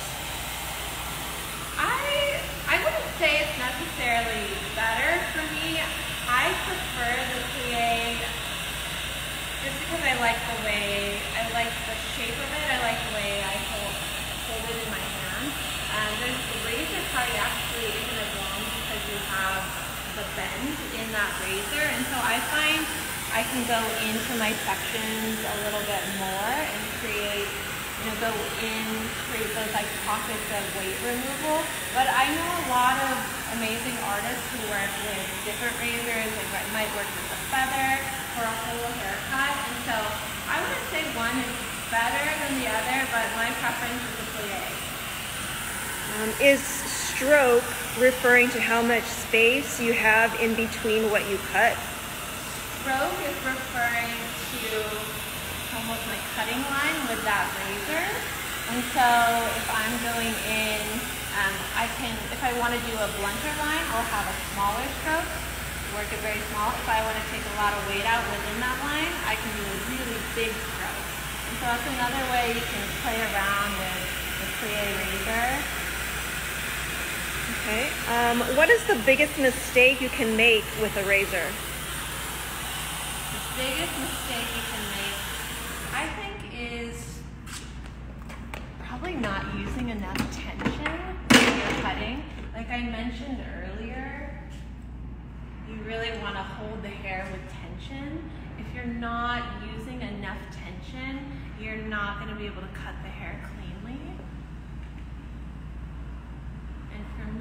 [SPEAKER 2] I wouldn't say it's necessarily better for me. I prefer the plie just because I like the shape of it. I like the way I hold it in my hand. The razor probably actually isn't as long because you have the bend in that razor, and so I find I can go into my sections a little bit more and create those like pockets of weight removal. But I know a lot of amazing artists who work with different razors. They might work with a feather for a whole haircut, and so I wouldn't say one is better than the other, but my preference is the plie.
[SPEAKER 1] Is stroke referring to how much space you have in between what you cut?
[SPEAKER 2] Stroke is referring to almost my cutting line with that razor. And so if I'm going in, if I want to do a blunter line, I'll have a smaller stroke, work it very small. If I want to take a lot of weight out within that line, I can do a really big stroke. And so that's another way you can play around with the plie razor.
[SPEAKER 1] Okay. What is the biggest mistake you can make with a razor?
[SPEAKER 2] The biggest mistake you can make, I think, is probably not using enough tension when you're cutting. Like I mentioned earlier, you really want to hold the hair with tension. If you're not using enough tension, you're not going to be able to cut the hair cleanly. And for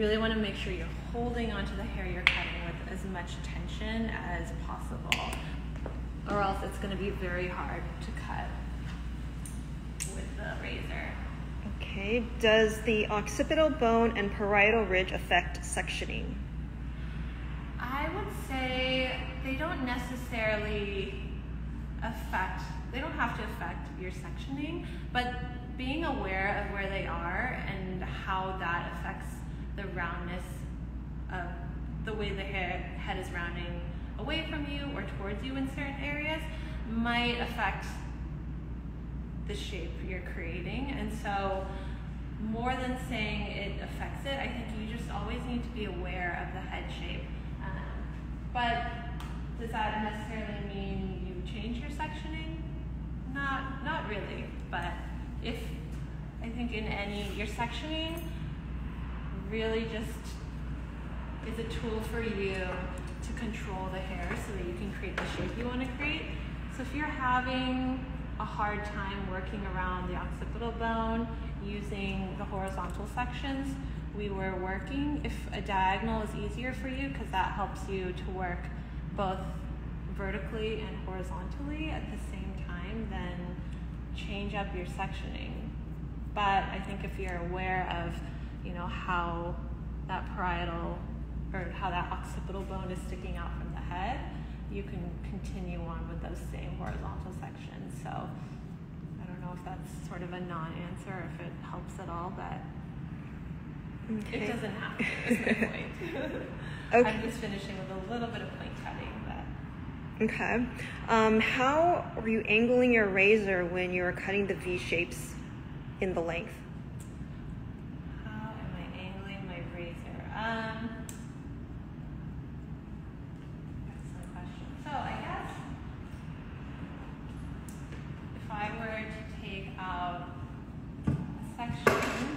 [SPEAKER 2] really want to make sure you're holding onto the hair you're cutting with as much tension as possible, or else it's going to be very hard to cut with the razor.
[SPEAKER 1] Okay, does the occipital bone and parietal ridge affect sectioning?
[SPEAKER 2] I would say they don't necessarily they don't have to affect your sectioning, but being aware of where they are and how that affects the roundness of the way the head is rounding away from you or towards you in certain areas might affect the shape you're creating. And so more than saying it affects it, I think you just always need to be aware of the head shape. But does that necessarily mean you change your sectioning? Not really, but I think your sectioning really just is a tool for you to control the hair so that you can create the shape you want to create. So if you're having a hard time working around the occipital bone using the horizontal sections we were working, if a diagonal is easier for you because that helps you to work both vertically and horizontally at the same time, then change up your sectioning. But I think if you're aware of, how that parietal or how that occipital bone is sticking out from the head, you can continue on with those same horizontal sections. So I don't know if that's sort of a non-answer or if it helps at all, but
[SPEAKER 1] okay.
[SPEAKER 2] It doesn't have to, is my point.
[SPEAKER 1] Okay.
[SPEAKER 2] I'm just finishing with a little bit of point cutting, but.
[SPEAKER 1] Okay. How are you angling your razor when you're cutting the V shapes in the length?
[SPEAKER 2] How am I angling my razor? Excellent question. So I guess if I were to take out a section,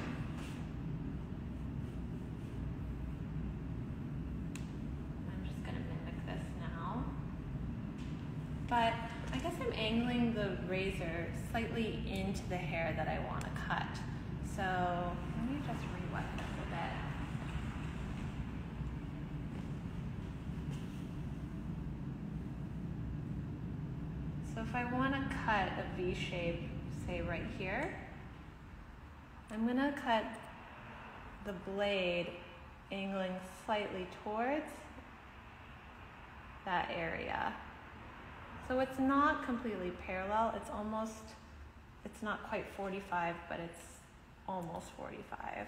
[SPEAKER 2] I'm just going to mimic this now. But I guess I'm angling the razor slightly into the hair that I want to cut. So let me just re-wet this a bit. So if I want to cut a V shape, say right here, I'm going to cut the blade angling slightly towards that area. So it's not completely parallel, it's not quite 45, but it's almost 45.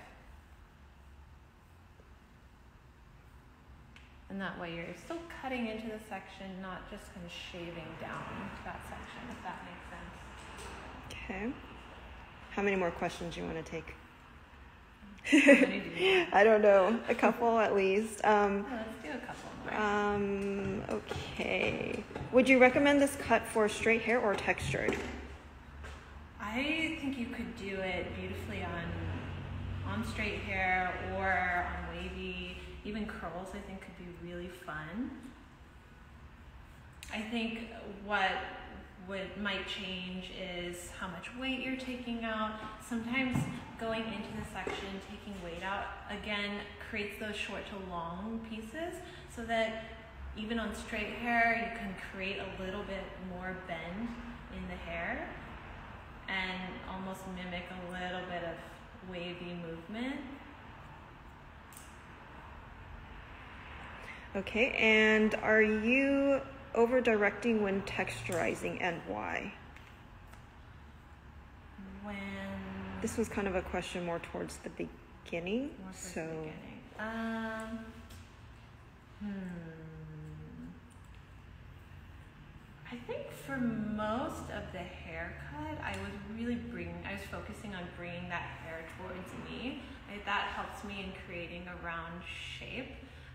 [SPEAKER 2] And that way you're still cutting into the section, not just kind of shaving down to that section, if that makes sense.
[SPEAKER 1] Okay. How many more questions do you want to take?
[SPEAKER 2] How many do you want?
[SPEAKER 1] I don't know. A couple at least.
[SPEAKER 2] Let's do a couple more.
[SPEAKER 1] Okay. Would you recommend this cut for straight hair or textured?
[SPEAKER 2] I think you could do it beautifully on straight hair or on wavy. Even curls, I think, could be really fun. I think what might change is how much weight you're taking out. Sometimes going into the section, taking weight out, again, creates those short to long pieces so that even on straight hair, you can create a little bit more bend in the hair and almost mimic a little bit of wavy movement.
[SPEAKER 1] Okay, and are you over-directing when texturizing, and why? This was kind of a question more towards the beginning.
[SPEAKER 2] I think for most of the haircut, I was focusing on bringing that hair towards me. That helps me in creating a round shape.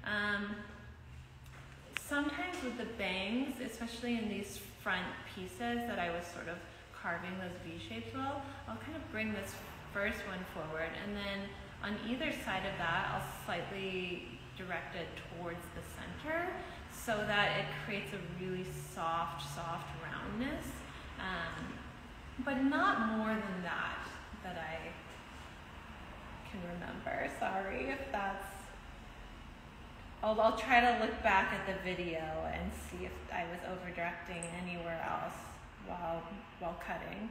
[SPEAKER 2] Sometimes with the bangs, especially in these front pieces that I was sort of carving those V shapes well, I'll kind of bring this first one forward, and then on either side of that, I'll slightly direct it towards the center so that it creates a really soft roundness, but not more than that I can remember. Sorry if that's... I'll try to look back at the video and see if I was over-directing anywhere else while cutting.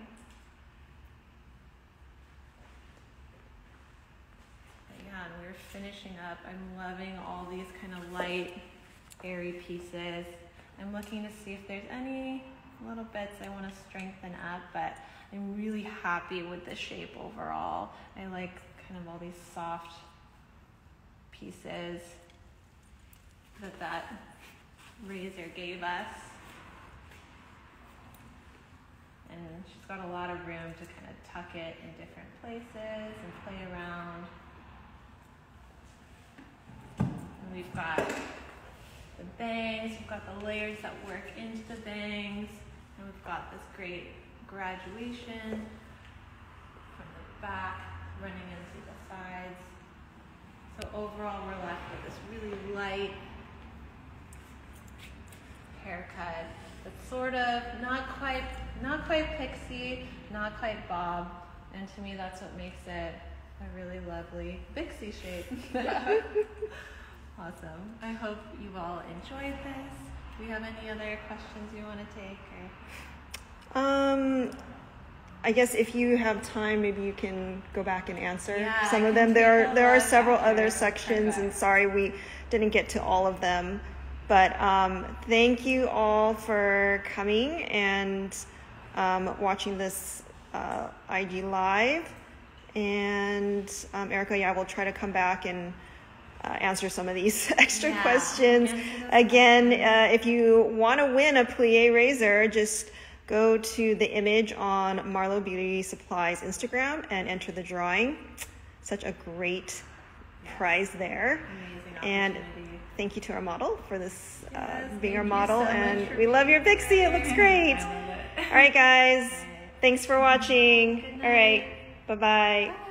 [SPEAKER 2] But yeah, and we're finishing up. I'm loving all these kind of light, airy pieces. I'm looking to see if there's any little bits I want to strengthen up, but I'm really happy with the shape overall. I like kind of all these soft pieces that razor gave us. And she's got a lot of room to kind of tuck it in different places and play around. And we've got the bangs, we've got the layers that work into the bangs, and we've got this great graduation from the back running into the sides. So overall we're left with this really light haircut that's sort of not quite pixie, not quite bob, and to me that's what makes it a really lovely pixie shape. Awesome. I hope you all enjoyed this. Do you have any other questions you want to take?
[SPEAKER 1] I guess if you have time, maybe you can go back and answer
[SPEAKER 2] Yeah,
[SPEAKER 1] some
[SPEAKER 2] I
[SPEAKER 1] of
[SPEAKER 2] can
[SPEAKER 1] them. There
[SPEAKER 2] take a
[SPEAKER 1] are
[SPEAKER 2] look
[SPEAKER 1] several
[SPEAKER 2] after.
[SPEAKER 1] other sections, and sorry we didn't get to all of them. But thank you all for coming and watching this IG Live. And Erica, yeah, we'll try to come back and answer some of these extra questions. Again, if you want to win a plie razor, just go to the image on Marlo Beauty Supply's Instagram and enter the drawing. Such a great prize there.
[SPEAKER 2] Amazing
[SPEAKER 1] And
[SPEAKER 2] opportunity.
[SPEAKER 1] thank you to our model for this being
[SPEAKER 2] thank
[SPEAKER 1] our
[SPEAKER 2] you
[SPEAKER 1] model.
[SPEAKER 2] so much
[SPEAKER 1] And
[SPEAKER 2] for
[SPEAKER 1] we love your pixie. It looks great.
[SPEAKER 2] I love it.
[SPEAKER 1] All right, guys.
[SPEAKER 2] All right.
[SPEAKER 1] Thanks for watching.
[SPEAKER 2] Good
[SPEAKER 1] All right.
[SPEAKER 2] night.
[SPEAKER 1] Bye-bye.
[SPEAKER 2] Bye.